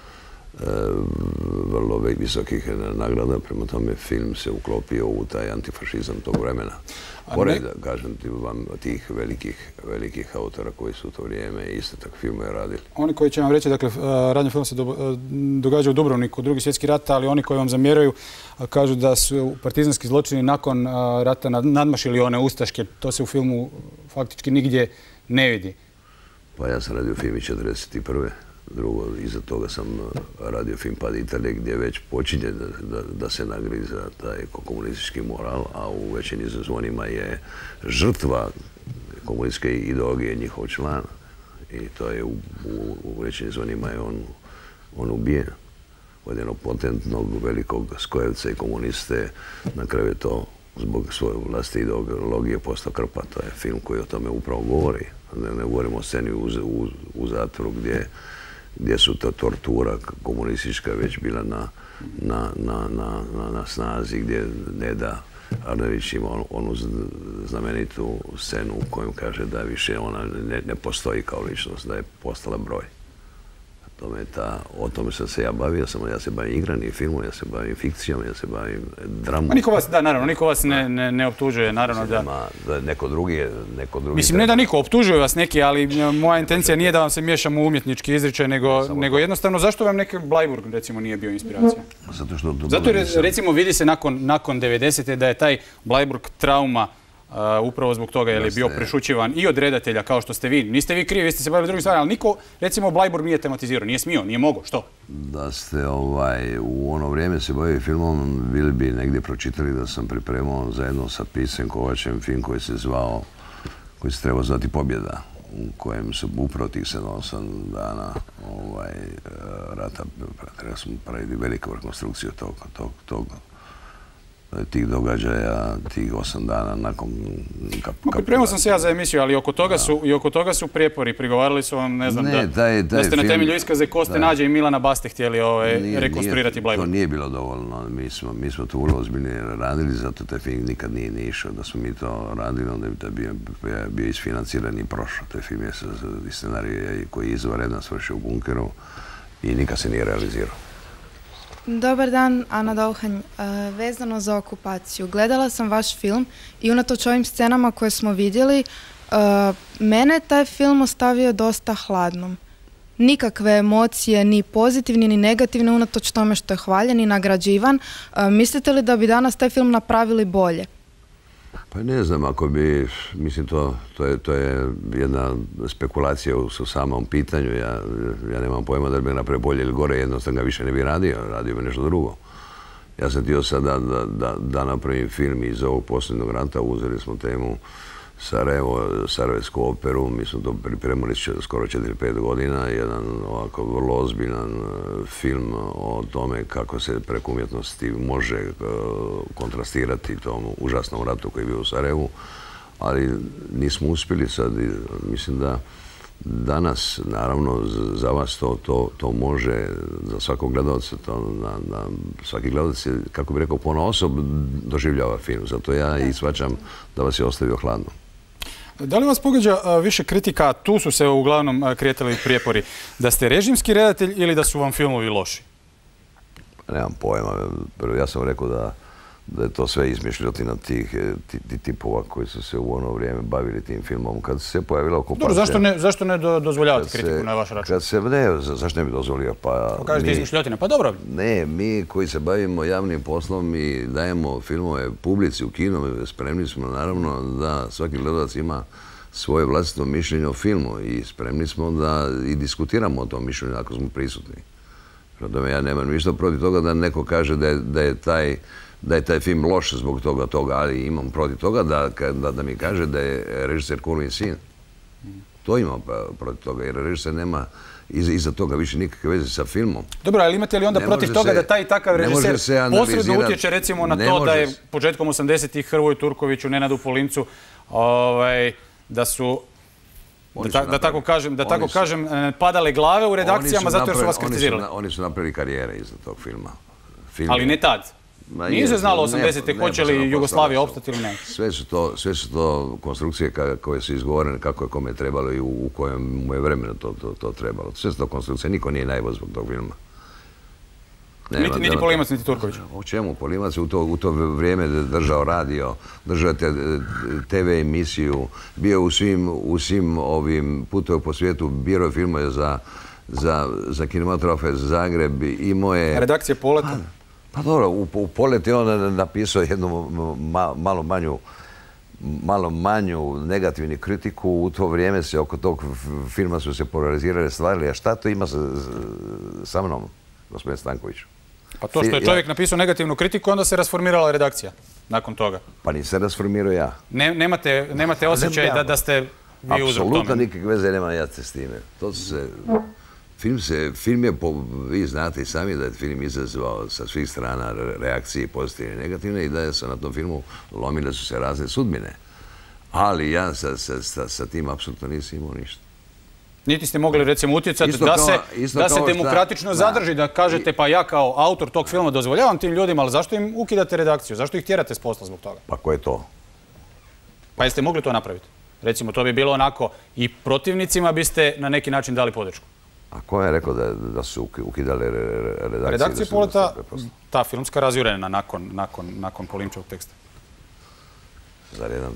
vrlo visokih nagrada. Prema tome, film se uklopio u taj antifašizam tog vremena. Pored, kažem ti vam, tih velikih autora koji su u to vrijeme isto tak filmove radili. Oni koji će vam reći, dakle, radni film se događa u Dubrovniku, Drugi svjetski rat, ali oni koji vam zamjeraju kažu da su partizanski zločini nakon rata nadmašili one ustaške. To se u filmu faktički nigdje ne vidi. Pa ja sam radio film i 1941. Drugo, iza toga sam radio film Pad Italije gdje već počinje da se nagriza taj komunistički moral, a u Večernjim zvonima je žrtva komunističke ideologije njihov član. I to je u Večernjim zvonima je on ubijen od jednog potentnog velikog skojevca i komuniste. Na kraju je to zbog svoje vlastite ideologije postao krpa. To je film koji o tome upravo govori. Ne govorimo o sceni u zatvoru gdje su ta tortura komunistička već bila na snazi, gdje Neda Arnović ima onu znamenitu scenu u kojoj kaže da više ona ne postoji kao ličnost, da je postala broj. O tome sam se ja bavio, ja se bavim igranim filmom, ja se bavim fikcijom, ja se bavim dramom. Niko vas ne optužuje, naravno da... Neko drugi... Mislim, ne da niko, optužuje vas neki, ali moja intencija nije da vam se miješam u umjetnički izričaj, nego jednostavno zašto vam neki Bleiburg, recimo, nije bio inspiracija? Zato jer, recimo, vidi se nakon 90. da je taj Bleiburg trauma upravo zbog toga jer je bio prešućivan i od redatelja kao što ste vi. Niste vi krivi, vi ste se bavili drugim stvarima, ali niko, recimo, Bleiburg nije tematizirao, nije smio, nije mogao, što? Da ste u ono vrijeme se bavili filmom, bili bi negdje pročitali da sam pripremao zajedno sa piscem Kovačem film koji se trebao zvati Pobjeda, u kojem su upravo tih 7-8 dana rata trebali smo praviti veliku rekonstrukciju tih događaja, tih 8 dana nakon... Pripremao sam se ja za emisiju, ali oko toga su prijepori. Prigovarali su vam, ne znam, da ste na temelju iskaze Koste Nađe i Milana Baste htjeli rekonstruirati Bleiburg. To nije bilo dovoljno. Mi smo to vrlo ozbiljnije radili, zato taj film nikad nije išao. Da smo mi to radili, onda bi to bio isfinanciran i prošao. Taj film je scenarij koji je izvanredan svršio u bunkeru i nikad se nije realizirao. Dobar dan, Ana Dolhanj. Vezano za okupaciju, gledala sam vaš film i unatoč ovim scenama koje smo vidjeli, mene taj film ostavio dosta hladnom. Nikakve emocije, ni pozitivne ni negativne, unatoč tome što je hvaljen i nagrađivan. Mislite li da bi danas taj film napravili bolje? Pa ne znam, ako bi, mislim, to je jedna spekulacija u samom pitanju. Ja nemam pojma da bi napravio bolje ili gore, jednostavno ga više ne bi radio bi nešto drugo. Ja sam htio sad da napravim film iz ovog posljednog rata, uzeli smo temu Sarajevo, Sarajevsku operu, mi smo to pripremili skoro 4-5 godina, jedan ovako vrlo ozbiljan film o tome kako se preko umjetnosti može kontrastirati tom užasnom ratu koji je bio u Sarajevu, ali nismo uspjeli sad. Mislim da danas, naravno, za vas to može, za svakog gledalca, svaki gledalac je, kako bih rekao, ponaosob doživljava film, zato ja i shvaćam da vas je ostavio hladno. Da li vas pogađa više kritika, tu su se uglavnom kretali prijepori, da ste režimski redatelj ili da su vam filmovi loši? Nemam pojma. Ja sam rekao da je to sve izmišljotina tih tipova koji su se u ono vrijeme bavili tim filmom. Kad se pojavila okupacija... Dobro, zašto ne dozvoljavate kritiku na vaš račun? Zašto ne bi dozvolio? Kažete izmišljotina, pa dobro. Ne, mi koji se bavimo javnim poslom i dajemo filmove publici u kinu, spremni smo naravno da svaki gledalac ima svoje vlastito mišljenje o filmu i spremni smo da i diskutiramo o tom mišljenju ako smo prisutni. Prema ja nemam ništa protiv toga da neko kaže da je taj film loš zbog toga, ali imam protiv toga da mi kaže da je režiser Kulin sin. To imam protiv toga, jer režiser nema iza toga više nikakve veze sa filmom. Dobro, ali imate li onda protiv toga da taj i takav režiser posredno utječe recimo na to da je početkom 80-ih Hrvoju Turkoviću, Nenadu Polincu, da su, da tako kažem, padale glave u redakcijama zato jer su vas kritizirali? Oni su napravili karijere iza tog filma. Ali ne tad. Nije se znalo 80-te hoće li Jugoslavija opstati ili ne. Sve su to konstrukcije koje su izgovorene kako je kome trebalo i u kojem mu je vremenu to trebalo. Sve su to konstrukcije, niko nije najbolj zbog tog filma. Niti Polimac, niti Turković. O čemu? Polimac je u to vrijeme držao radio, držao TV emisiju, bio u svim ovim putovima po svijetu, birao filmove za kinematografe Zagreb i moje... Redakcije Poleta? Pa dobro, u Polet je on napisao jednu malo manju malo manju negativnu kritiku, u to vrijeme se oko tog filma su se polarizirale stvari, a šta to ima sa mnom, gospodin Stanković? Pa to što je čovjek napisao negativnu kritiku, onda se rasformirala redakcija nakon toga. Pa nisam rasformirao ja. Nemate osjećaj da ste vi uzrok tome? Apsolutno nikakve veze nema ja s time. Film je, vi znate i sami da je film izazvao sa svih strana reakcije pozitivne i negativne i da se na tom filmu lomile su se razne sudbine. Ali ja sa tim apsolutno nisam imao ništa. Niti ste mogli recimo utjecati da se demokratično zadrži, da kažete pa ja kao autor tog filma dozvoljavam tim ljudima, ali zašto im ukidate redakciju? Zašto ih tjerate s posla zbog toga? Pa ko je to? Pa jeste mogli to napraviti? Recimo, to bi bilo onako i protivnicima biste na neki način dali podršku. A ko je rekao da su ukidali redakcije? Redakcija Poleta, ta filmska razjurena nakon Polimčevog teksta. Zar jedan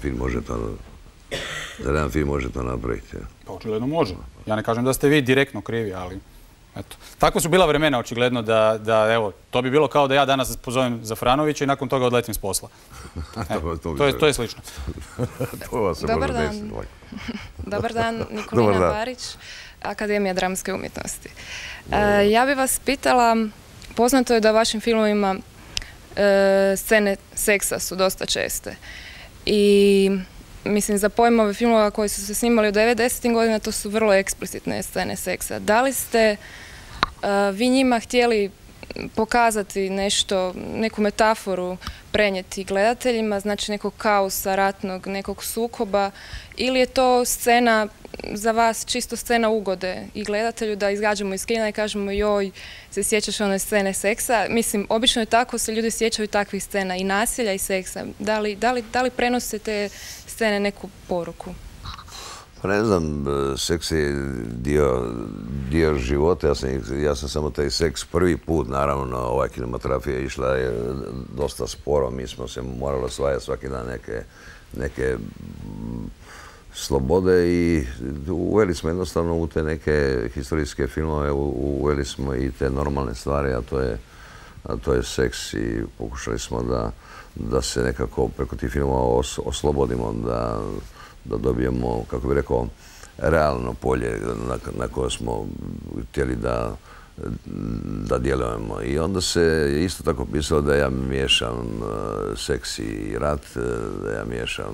film može to napraviti? Pa očigledno može. Ja ne kažem da ste vi direktno krivi, ali eto. Tako su bila vremena očigledno da evo, to bi bilo kao da ja danas pozovem Zafranovića i nakon toga odletim s posla. To je slično. Dobar dan. Dobar dan, Nikolina Barić, Akademija dramske umjetnosti. Ja bih vas pitala, poznato je da u vašim filmovima scene seksa su dosta česte. I mislim, za pojmove filmova koji su se snimali u 90. godina, to su vrlo eksplicitne scene seksa. Da li ste vi njima htjeli pokazati nešto, neku metaforu prenijeti gledateljima, znači nekog kaosa, ratnog, nekog sukoba, ili je to scena za vas čisto scena ugode i gledatelju da izađemo iz kina i kažemo joj, se sjećaš one scene seksa? Mislim, obično je tako, se ljudi sjećaju takvih scena i nasilja i seksa. Da li prenose te scene neku poruku? Pa ne znam, seks je dio života, ja sam samo taj seks prvi put, naravno, ova kinematografija išla je dosta sporo, mi smo se morali osvajati svaki dan neke slobode i uveli smo jednostavno u te neke historijske filmove, uveli smo i te normalne stvari, a to je seks i pokušali smo da se nekako preko tih filmova oslobodimo, da dobijemo, kako bih rekao, realno polje na koje smo htjeli da djelujemo. I onda se isto tako pisalo da ja miješam seks i rat, da ja miješam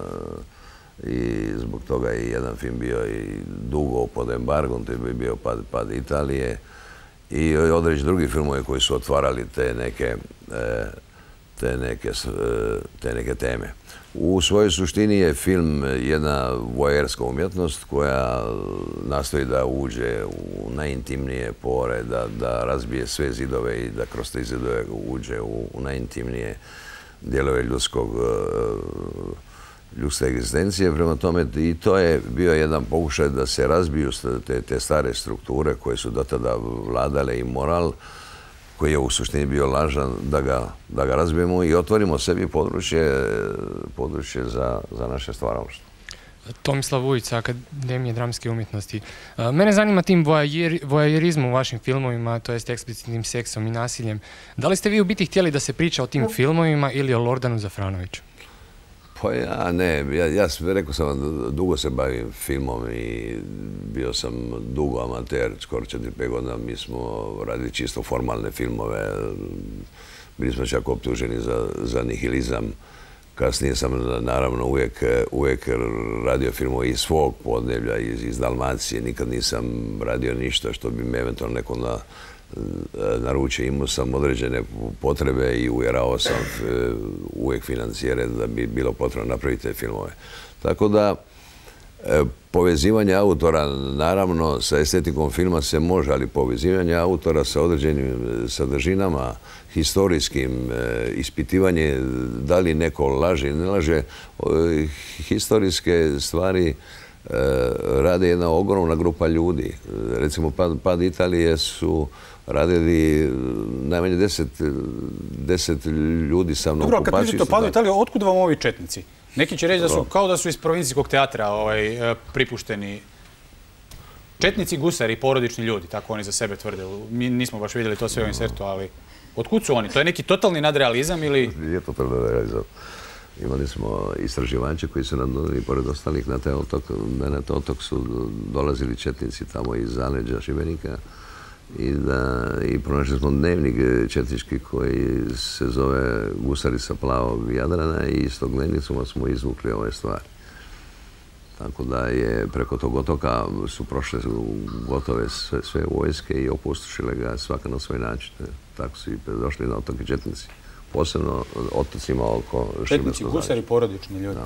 i zbog toga je jedan film bio i dugo pod embargom, to je bio Pad Italije i određeni drugi filmovi koji su otvarali te neke teme. U svojoj suštini je film jedna voajerska umjetnost koja nastoji da uđe u najintimnije pore, da razbije sve zidove i da kroz te zidove uđe u najintimnije dijelove ljudske egzistencije. Prema tome, i to je bio jedan pokušaj da se razbiju te stare strukture koje su do tada vladale i moral, koji je u suštini bio lažan, da ga razbijemo i otvorimo sebi područje za naše stvaralaštvo. Tomislav Vujica, Akademije dramske umjetnosti. Mene zanima tim voajerizmom u vašim filmovima, to jest eksplicitnim seksom i nasiljem. Da li ste vi u biti htjeli da se priča o tim filmovima ili o Lordanu Zafranoviću? Pa ja ne, ja rekao sam vam, dugo se bavim filmom i bio sam dugo amater, skoro 4-5 godina, mi smo radili čisto formalne filmove, bili smo čak optuženi za nihilizam. Kasnije sam naravno uvijek radio filmove iz svog podneblja, iz Dalmacije, nikad nisam radio ništa što bi me eventualno neko naručio. Imao sam određene potrebe i uvjeravao sam uvijek financijere da bi bilo potrebno napraviti te filmove. Tako da povezivanje autora naravno sa estetikom filma se može, ali povezivanje autora sa određenim sadržinama, historijskim, ispitivanje da li neko laže ili ne laže, historijske stvari rade jedna ogromna grupa ljudi. Recimo, Pad Italije su radili najmanje 10 ljudi sa mnom. Dobro, kad pričate o Padu Italije, otkud vam ovi četnici? Neki će reći da su kao da su iz provincijskog teatra pripušteni. Četnici, gusari, porodični ljudi, tako oni za sebe tvrde. Mi nismo baš vidjeli to sve u insertu, ali otkud su oni? To je neki totalni nadrealizam ili... Nije totalni nadrealizam. Imali smo istraživače koji su nam doneli, pored ostalih, na taj otok su dolazili četnici tamo iz zaleđa Šibenika i pronašli smo dnevnik četnički koji se zove Gusari sa plavog Jadrana i iz tog dnevnica smo izvukli ove stvari. Tako da je preko tog otoka su prošle gotove sve vojske i opustošile ga svaka na svoj način. Tako su i došli na otoke četnici. Posebno otocima oko Šibenskog zaljeva. Četnici, gusari, porodični ljudi.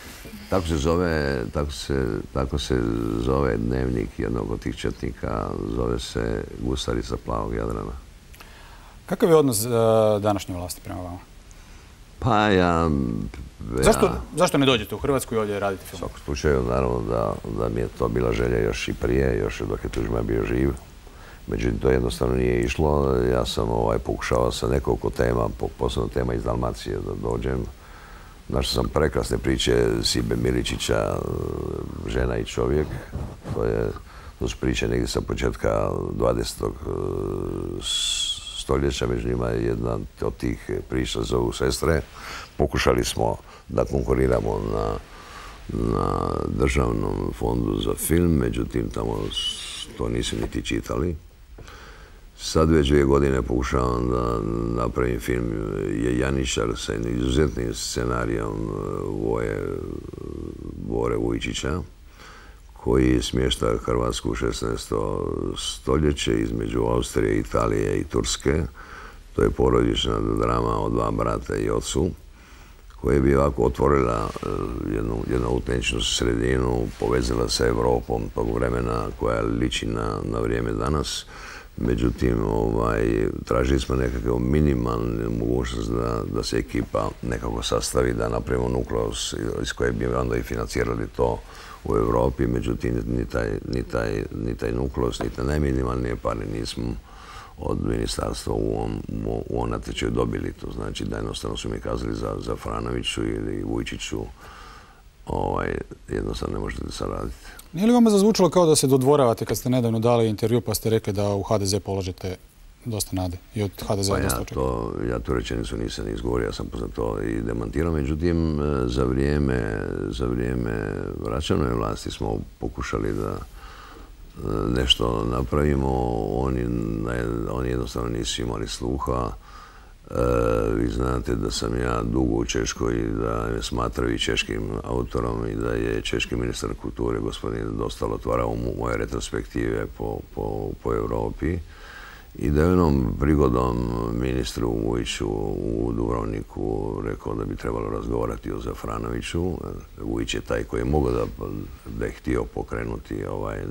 Tako se zove dnevnik jednog od tih četnika, zove se Gusari sa plavog Jadrana. Kakav je odnos današnje vlasti prema vama? Pa Zašto ne dođete u Hrvatsku i ovdje radite film? U svakom slučaju, naravno da mi je to bila želja još i prije, još dok je Tuđman bio živ. Međutim, to jednostavno nije išlo. Ja sam pokušao sa nekoliko tema, posebno tema iz Dalmacije, da dođem. Našao sam prekrasne priče Sibe Miličića, Žena i čovjek. To su priče negdje sa početka 20. stoljeća, među njima je jedna od tih priča zovu Sestre. Pokušali smo da konkuriramo na Državnom fondu za film, međutim tamo to nisu niti čitali. Sad već 2 godine pokušavam da napravim film Janičar sa izuzetnim scenarijom Bore Vujčića, koji smješta Hrvatsku u 16. stoljeće između Austrije, Italije i Turske. To je porodična drama o 2 brata i ocu, koja bi ovako otvorila jednu autentičnu sredinu, povezala sa Evropom tog vremena koja liči na vrijeme danas. Međutim, tražili smo nekakvu minimalnu mogućnost da se ekipa nekako sastavi, da napravimo nukleus iz koje bi onda i financirali to u Evropi. Međutim, ni taj nukleus, ni taj najminimalnije pare nismo od ministarstva u ovom natječaju dobili. To znači da jednostavno su mi kazali za Franoviću ili Vujčiću jednostavno ne možete saraditi. Nije li vama zazvučalo kao da se dodvoravate kad ste nedavno dali intervju pa ste rekli da u HDZ polažete dosta nade i od HDZ-a dosta očekivanja? Ja tu rečenicu nisam izgovorio, ja sam posle to i demantirao. Međutim, za vrijeme Račanove vlasti smo pokušali da nešto napravimo. Oni jednostavno nisu imali sluha. Vi znate da sam ja dugo u Češkoj i da me smatraju i češkim autorom i da je češki ministar kulture gospodin Dostal otvarao moje retrospektive po Europi i da je jednom prigodom ministru Vujiću u Dubrovniku rekao da bi trebalo razgovarati o Zafranoviću. Vujić je taj koji je mogao da je htio pokrenuti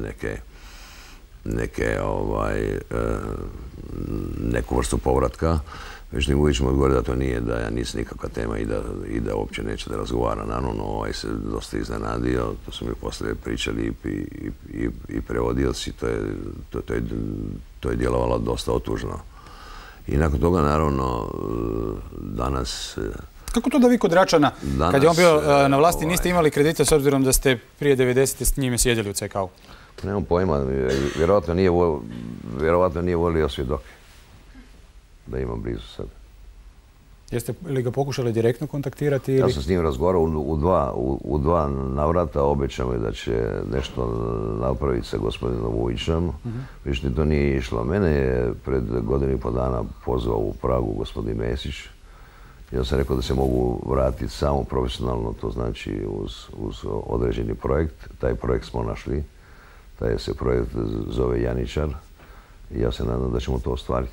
neku vrstu povratka. Međutim, Vujić mu odgovorio da to nije, da ja nisam nikakva tema i da uopće neće da razgovara. Naravno, se dosta iznenadio, to su mi poslije pričali i prevodioci, to je djelovalo dosta otužno. I nakon toga, naravno, danas... Kako to da vi kod Račana, kad je on bio na vlasti, niste imali kredite s obzirom da ste prije 90. s njime sjedili u CK-u? Nemam pojma, vjerovatno nije volio svjedoke da ima blizu sebe. Jeste li ga pokušali direktno kontaktirati? Ja sam s njim razgovarao u 2 navrata, obećao je da će nešto napraviti sa gospodinom Vujićem. Međutim, to nije išlo. Mene je pred 1,5 godine pozvao u Pragu gospodin Mesić. Ja sam rekao da se mogu vratiti samo profesionalno, to znači uz određeni projekt. Taj projekt smo našli. Taj se projekt zove Janičar i ja se nadam da ćemo to ostvariti.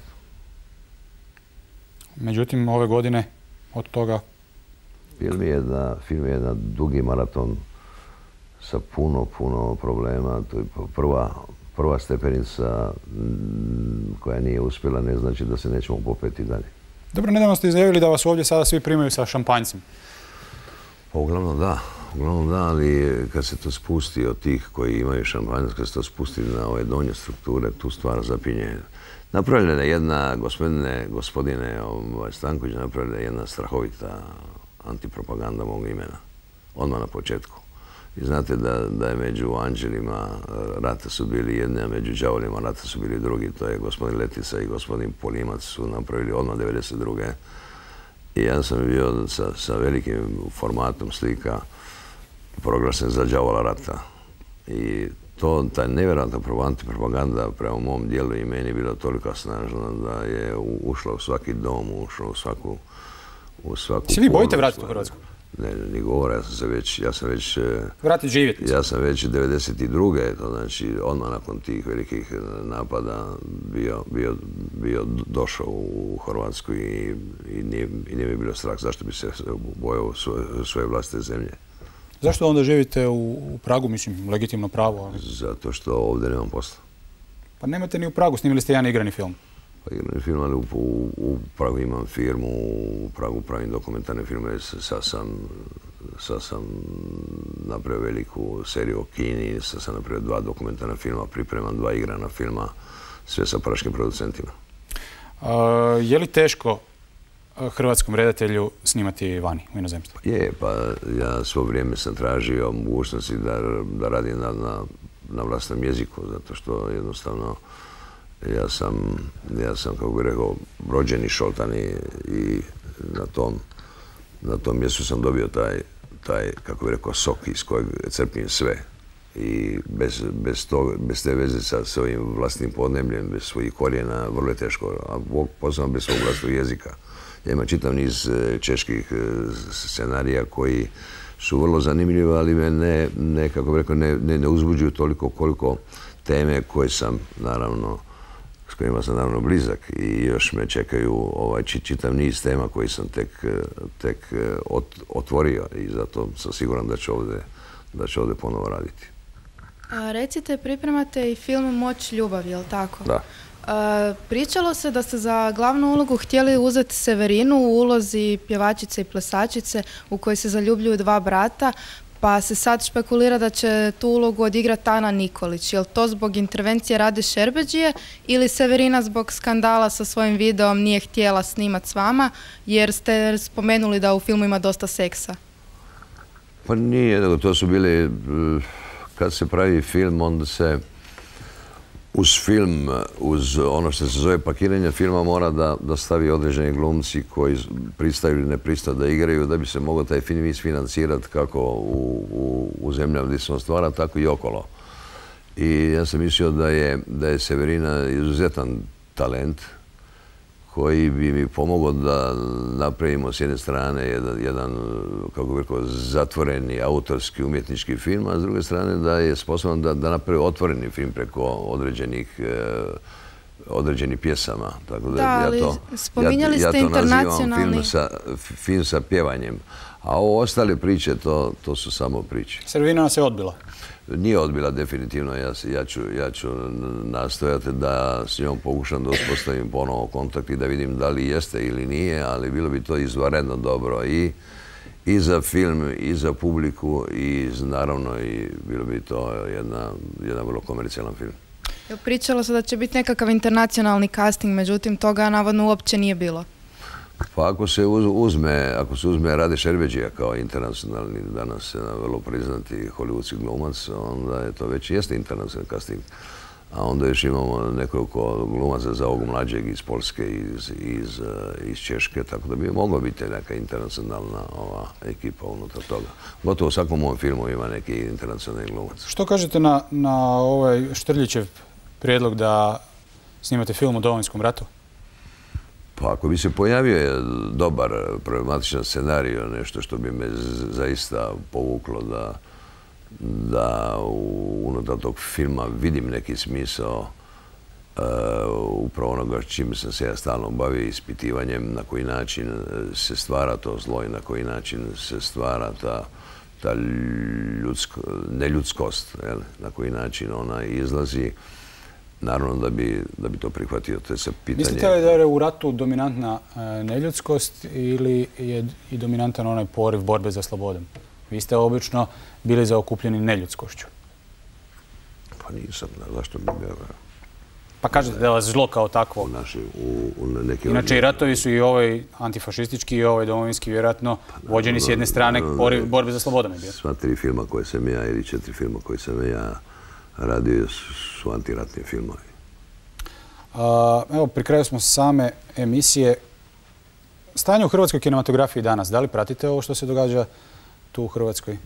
Međutim, ove godine od toga... Film je jedan dugi maraton sa puno problema. To je prva stepenica koja nije uspjela, ne znači da se nećemo popeti dalje. Dobro, nedavno ste izjavili da vas ovdje sada svi primaju sa šampanjcem. Pa uglavnom da, ali kad se to spusti od tih koji imaju šampanjac, kad se to spusti na ove donje strukture, tu stvar zapinje. Napravljena je jedna, gospodine Stanković, napravljena je jedna strahovita antipropaganda mog imena, odmah na početku. I znate da je među anđelima rata su bili jedni, a među đavolima rata su bili drugi. To je gospodin Letica i gospodin Polimac su napravili odmah 1992. I ja sam bio sa velikim formatom slika proglašen za đavola rata. I ta nevjerojatna propaganda prema mom dijelu i meni je bila toliko snažna da je ušla u svaki dom, ušla u svaku... Si vi bojite vratiti u Hrvatsku? Ne, ni govora, ja sam već... Vratiti živjeti? Ja sam već 1992. to znači odmah nakon tih velikih napada bio došao u Hrvatsku i nije mi bilo strah zašto bi se bojao svoje vlastite zemlje. Zašto onda živite u Pragu, mislim, legitimno pravo? Zato što ovdje nemam posla. Pa nemate ni u Pragu, snimili ste jedan igrani film. Pa igrani film, ali u Pragu imam firmu, u Pragu pravim dokumentarne filme, sad sam napravio veliku seriju o Kini, sad sam napravio 2 dokumentarna filma, pripremam 2 igrana filma, sve sa praškim producentima. Je li teško hrvatskom redatelju snimati vani, u inozemstvu? Je, pa ja svo vrijeme sam tražio mogućnosti da radim na vlastnom jeziku, zato što jednostavno ja sam, kako bih rekao, rođeni Šoltan i na tom mjestu sam dobio taj, kako bih rekao, sok iz kojeg crpim sve. I bez te veze sa svojim vlastnim podnebljem, bez svojih korijena, vrlo je teško, a posebno bez svog vlastnog jezika. Ja imam čitav niz čeških scenarija koji su vrlo zanimljivi, ali me ne, kako bih rekao, ne uzbuđuju toliko koliko teme koje sam, naravno, s kojima sam naravno blizak i još me čekaju čitav niz tema koji sam tek otvorio i zato sam siguran da ću ovdje ponovo raditi. Recite, pripremate i film Moć ljubavi, je li tako? Da. Pričalo se da ste za glavnu ulogu htjeli uzeti Severinu u ulozi pjevačice i plesačice u kojoj se zaljubljuju 2 brata, pa se sad špekulira da će tu ulogu odigrati Ana Nikolić. Je li to zbog intervencije Rade Šerbedžije ili Severina zbog skandala sa svojim videom nije htjela snimati s vama jer ste spomenuli da u filmu ima dosta seksa? Pa nije, nego to su bili, kad se pravi film, onda se uz film, uz ono što se zove pakiranje filma mora da stavi određeni glumci koji pristaju ili ne pristaju da igraju da bi se mogao taj film isfinancirati kako u zemljama gdje se on stvara, tako i okolo. I ja sam mislio da je Severina izuzetan talent koji bi mi pomogao da napravimo s jedne strane jedan, kako bih rekao, zatvoreni autorski umjetnički film, a s druge strane da je sposoban da napravi otvoreni film preko određenih pjesama. Tako da, ali spominjali ste internacionalni... Ja to nazivam film sa pjevanjem. A ovo ostale priče, to su samo priče. Severina nas je odbila. Nije odbila definitivno, ja ću nastojati da s njom pokušam da uspostavim ponovo kontakt i da vidim da li jeste ili nije, ali bilo bi to izvanredno dobro i za film, i za publiku i naravno i bilo bi to jedan vrlo komercijalan film. Pričalo se da će biti nekakav internacionalni casting, međutim toga navodno uopće nije bilo. Pa ako se uzme Rade Šerbedžija kao internacionalni danas vrlo priznati hollywoodski glumac, onda je to već jeste internacionalni casting. A onda još imamo nekoliko glumaca za ovog mlađeg iz Poljske, iz Češke, tako da bi mogla biti neka internacionalna ekipa unutar toga. Gotovo u svakom mom filmu ima neki internacionalni glumac. Što kažete na ovaj Štrljićev prijedlog da snimate film o Domovinskom ratu? Pa ako bi se pojavio dobar problematičan scenarij, nešto što bi me zaista povuklo da unutar tog filma vidim neki smisao upravo onoga čime sam se ja stalno bavio, ispitivanjem na koji način se stvara to zlo i na koji način se stvara ta neljudskost, na koji način ona izlazi. Naravno da bi to prihvatio, to je se pitanje... Mislite li da je u ratu dominantna neljudskost ili je i dominantan onaj poriv borbe za slobodom? Vi ste obično bili zaokupljeni neljudskošću. Pa nisam, zašto bi bio... Pa kažete da je vas zlo kao takvo. Inače i ratovi su i ovaj antifašistički i ovaj domovinski vjerojatno vođeni s jedne strane poriv borbe za slobodom je bio. Sva 3 filma koje sam ja ili 4 filma koje sam ja radio su antiratni filmovi. Evo, pri kraju smo same emisije. Stanje u hrvatskoj kinematografiji danas, da li pratite ovo što se događa tu u Hrvatskoj?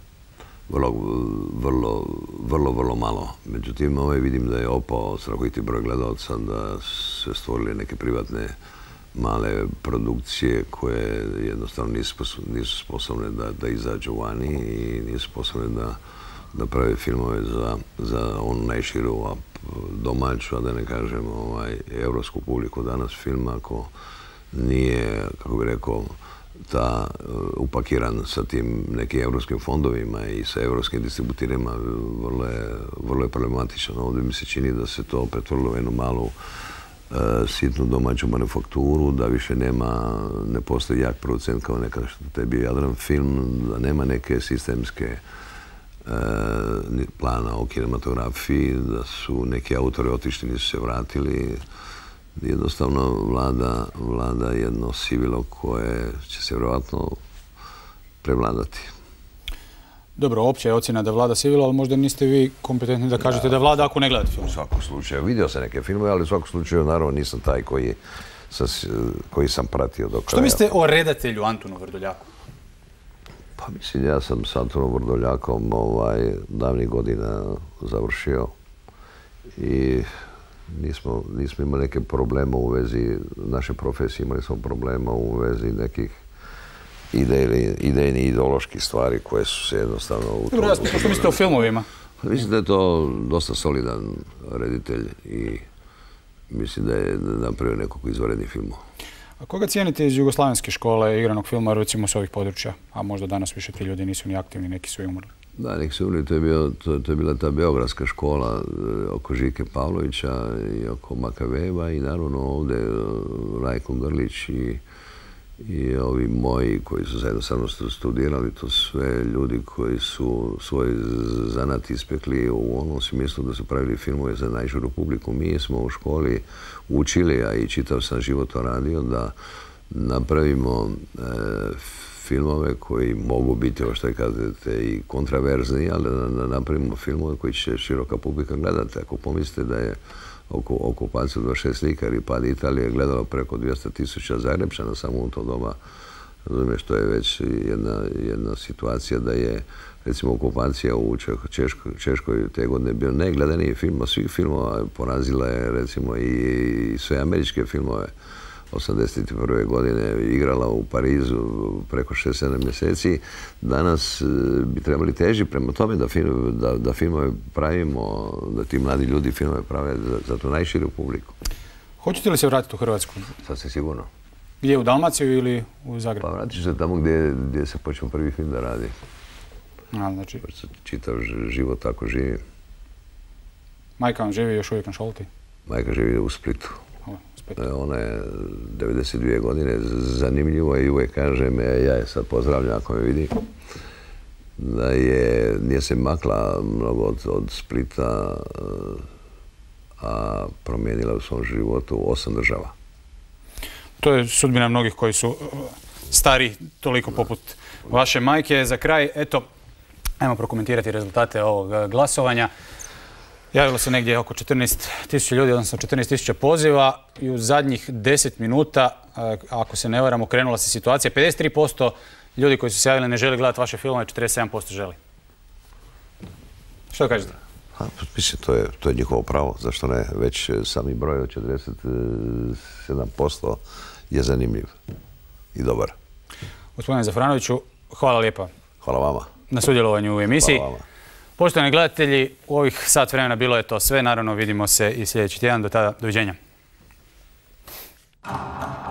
Vrlo malo. Međutim, vidim da je opao strahoviti broj gledalca, da se stvorili neke privatne male produkcije koje jednostavno nisu sposobne da izađu vani i nisu sposobne da prave filmove za onu najširu domaću, a da ne kažem evropsku publiku. Danas film ako nije, kako bih rekao, upakiran sa tim nekim evropskim fondovima i sa evropskim distributirima, vrlo je problematičan. Ovdje mi se čini da se to pretvorilo u jednu malu sitnu domaću manufakturu, da više ne postoji jak producent kao nekada što je bio Jadran film, da nema neke sistemske plana o kinematografiji, da su neki autori otišli, nisu se vratili. Jednostavno vlada jedno sivilo koje će se vjerojatno prevladati. Dobro, opća je ocjena da vlada sivilo, ali možda niste vi kompetentni da kažete da vlada ako ne gledate film. U svakom slučaju. Vidio sam neke filmove, ali u svakom slučaju naravno nisam taj koji sam pratio do kraja. Što mislite o redatelju Antunu Vrdoljaku? Pa mislim, ja sam s Antunom Vrdoljakom davnih godina završio i nismo imali neke problema u vezi naše profesije, imali smo problema u vezi nekih idejnih, ideoloških stvari koje su se jednostavno... Što mislite o filmovima? Mislim da je to dosta solidan reditelj i mislim da je napravio nekog izvanrednih filmova. A koga cijenite iz jugoslavenske škole igranog filma, recimo s ovih područja? A možda danas više ti ljudi nisu ni aktivni, neki su i umrli. Da, neki su umrli. To je bila ta beogradska škola oko Žike Pavlovića i oko Makaveva i naravno ovdje Rajko Grlić i ovi moji koji su zajedno sa mnom studirali, to sve ljudi koji su svoj zanat ispekli u onom smislu da su pravili filmove za najširu publiku. Mi smo u školi učili, a i čitav sam život to radio, da napravimo filmove koji mogu biti, ovo što je kažete, i kontraverzni, ali da napravimo filmove koji će široka publika gledati. Ako pomislite da je okupaciju 26 slikari i pad Italije gledalo preko 200.000 Zagrebčana samo u to doba, razumiješ, to je već jedna situacija da je, recimo, okupacija u Češkoj te godine bio najgledaniji film, a svih filmova porazila je, recimo, i sve američke filmove. 1981. godine igrala u Parizu preko 6-7 mjeseci. Danas bi trebali teži prema tome da filmove pravimo, da ti mladi ljudi filmove prave za tu najširu publiku. Hoćete li se vratiti u Hrvatsku? Sasvim sigurno. Gdje, u Dalmaciju ili u Zagrebu? Pa vratit ću se tamo gdje se počeo prvi film da radi. Znači? Čitav život tako živi. Majka vam živi još uvijek na Šolti? Majka živi u Splitu. Ona je 92 godine, zanimljivo i uvijek kažem, ja je sad pozdravljam ako me vidi, da nije se makla mnogo od Splita, a promijenila u svom životu 8 država. To je sudbina mnogih koji su stari toliko poput vaše majke. Za kraj, eto, ajmo prokomentirati rezultate ovog glasovanja. Javilo se negdje oko 14.000 ljudi, odnosno 14.000 poziva i u zadnjih 10 minuta, ako se ne varam, okrenula se situacija. 53% ljudi koji su se javili ne želi gledati vaše filmove, 47% želi. Što kažete? Mislim, to je njihovo pravo. Zašto ne? Već sami broj od 47% je zanimljiv i dobar. Gospodine Zafranoviću, hvala lijepa. Hvala vama. Na sudjelovanju u emisiji. Hvala vama. Poštovani gledatelji, u ovih sat vremena bilo je to sve. Naravno, vidimo se i sljedeći tjedan. Do tada, doviđenja.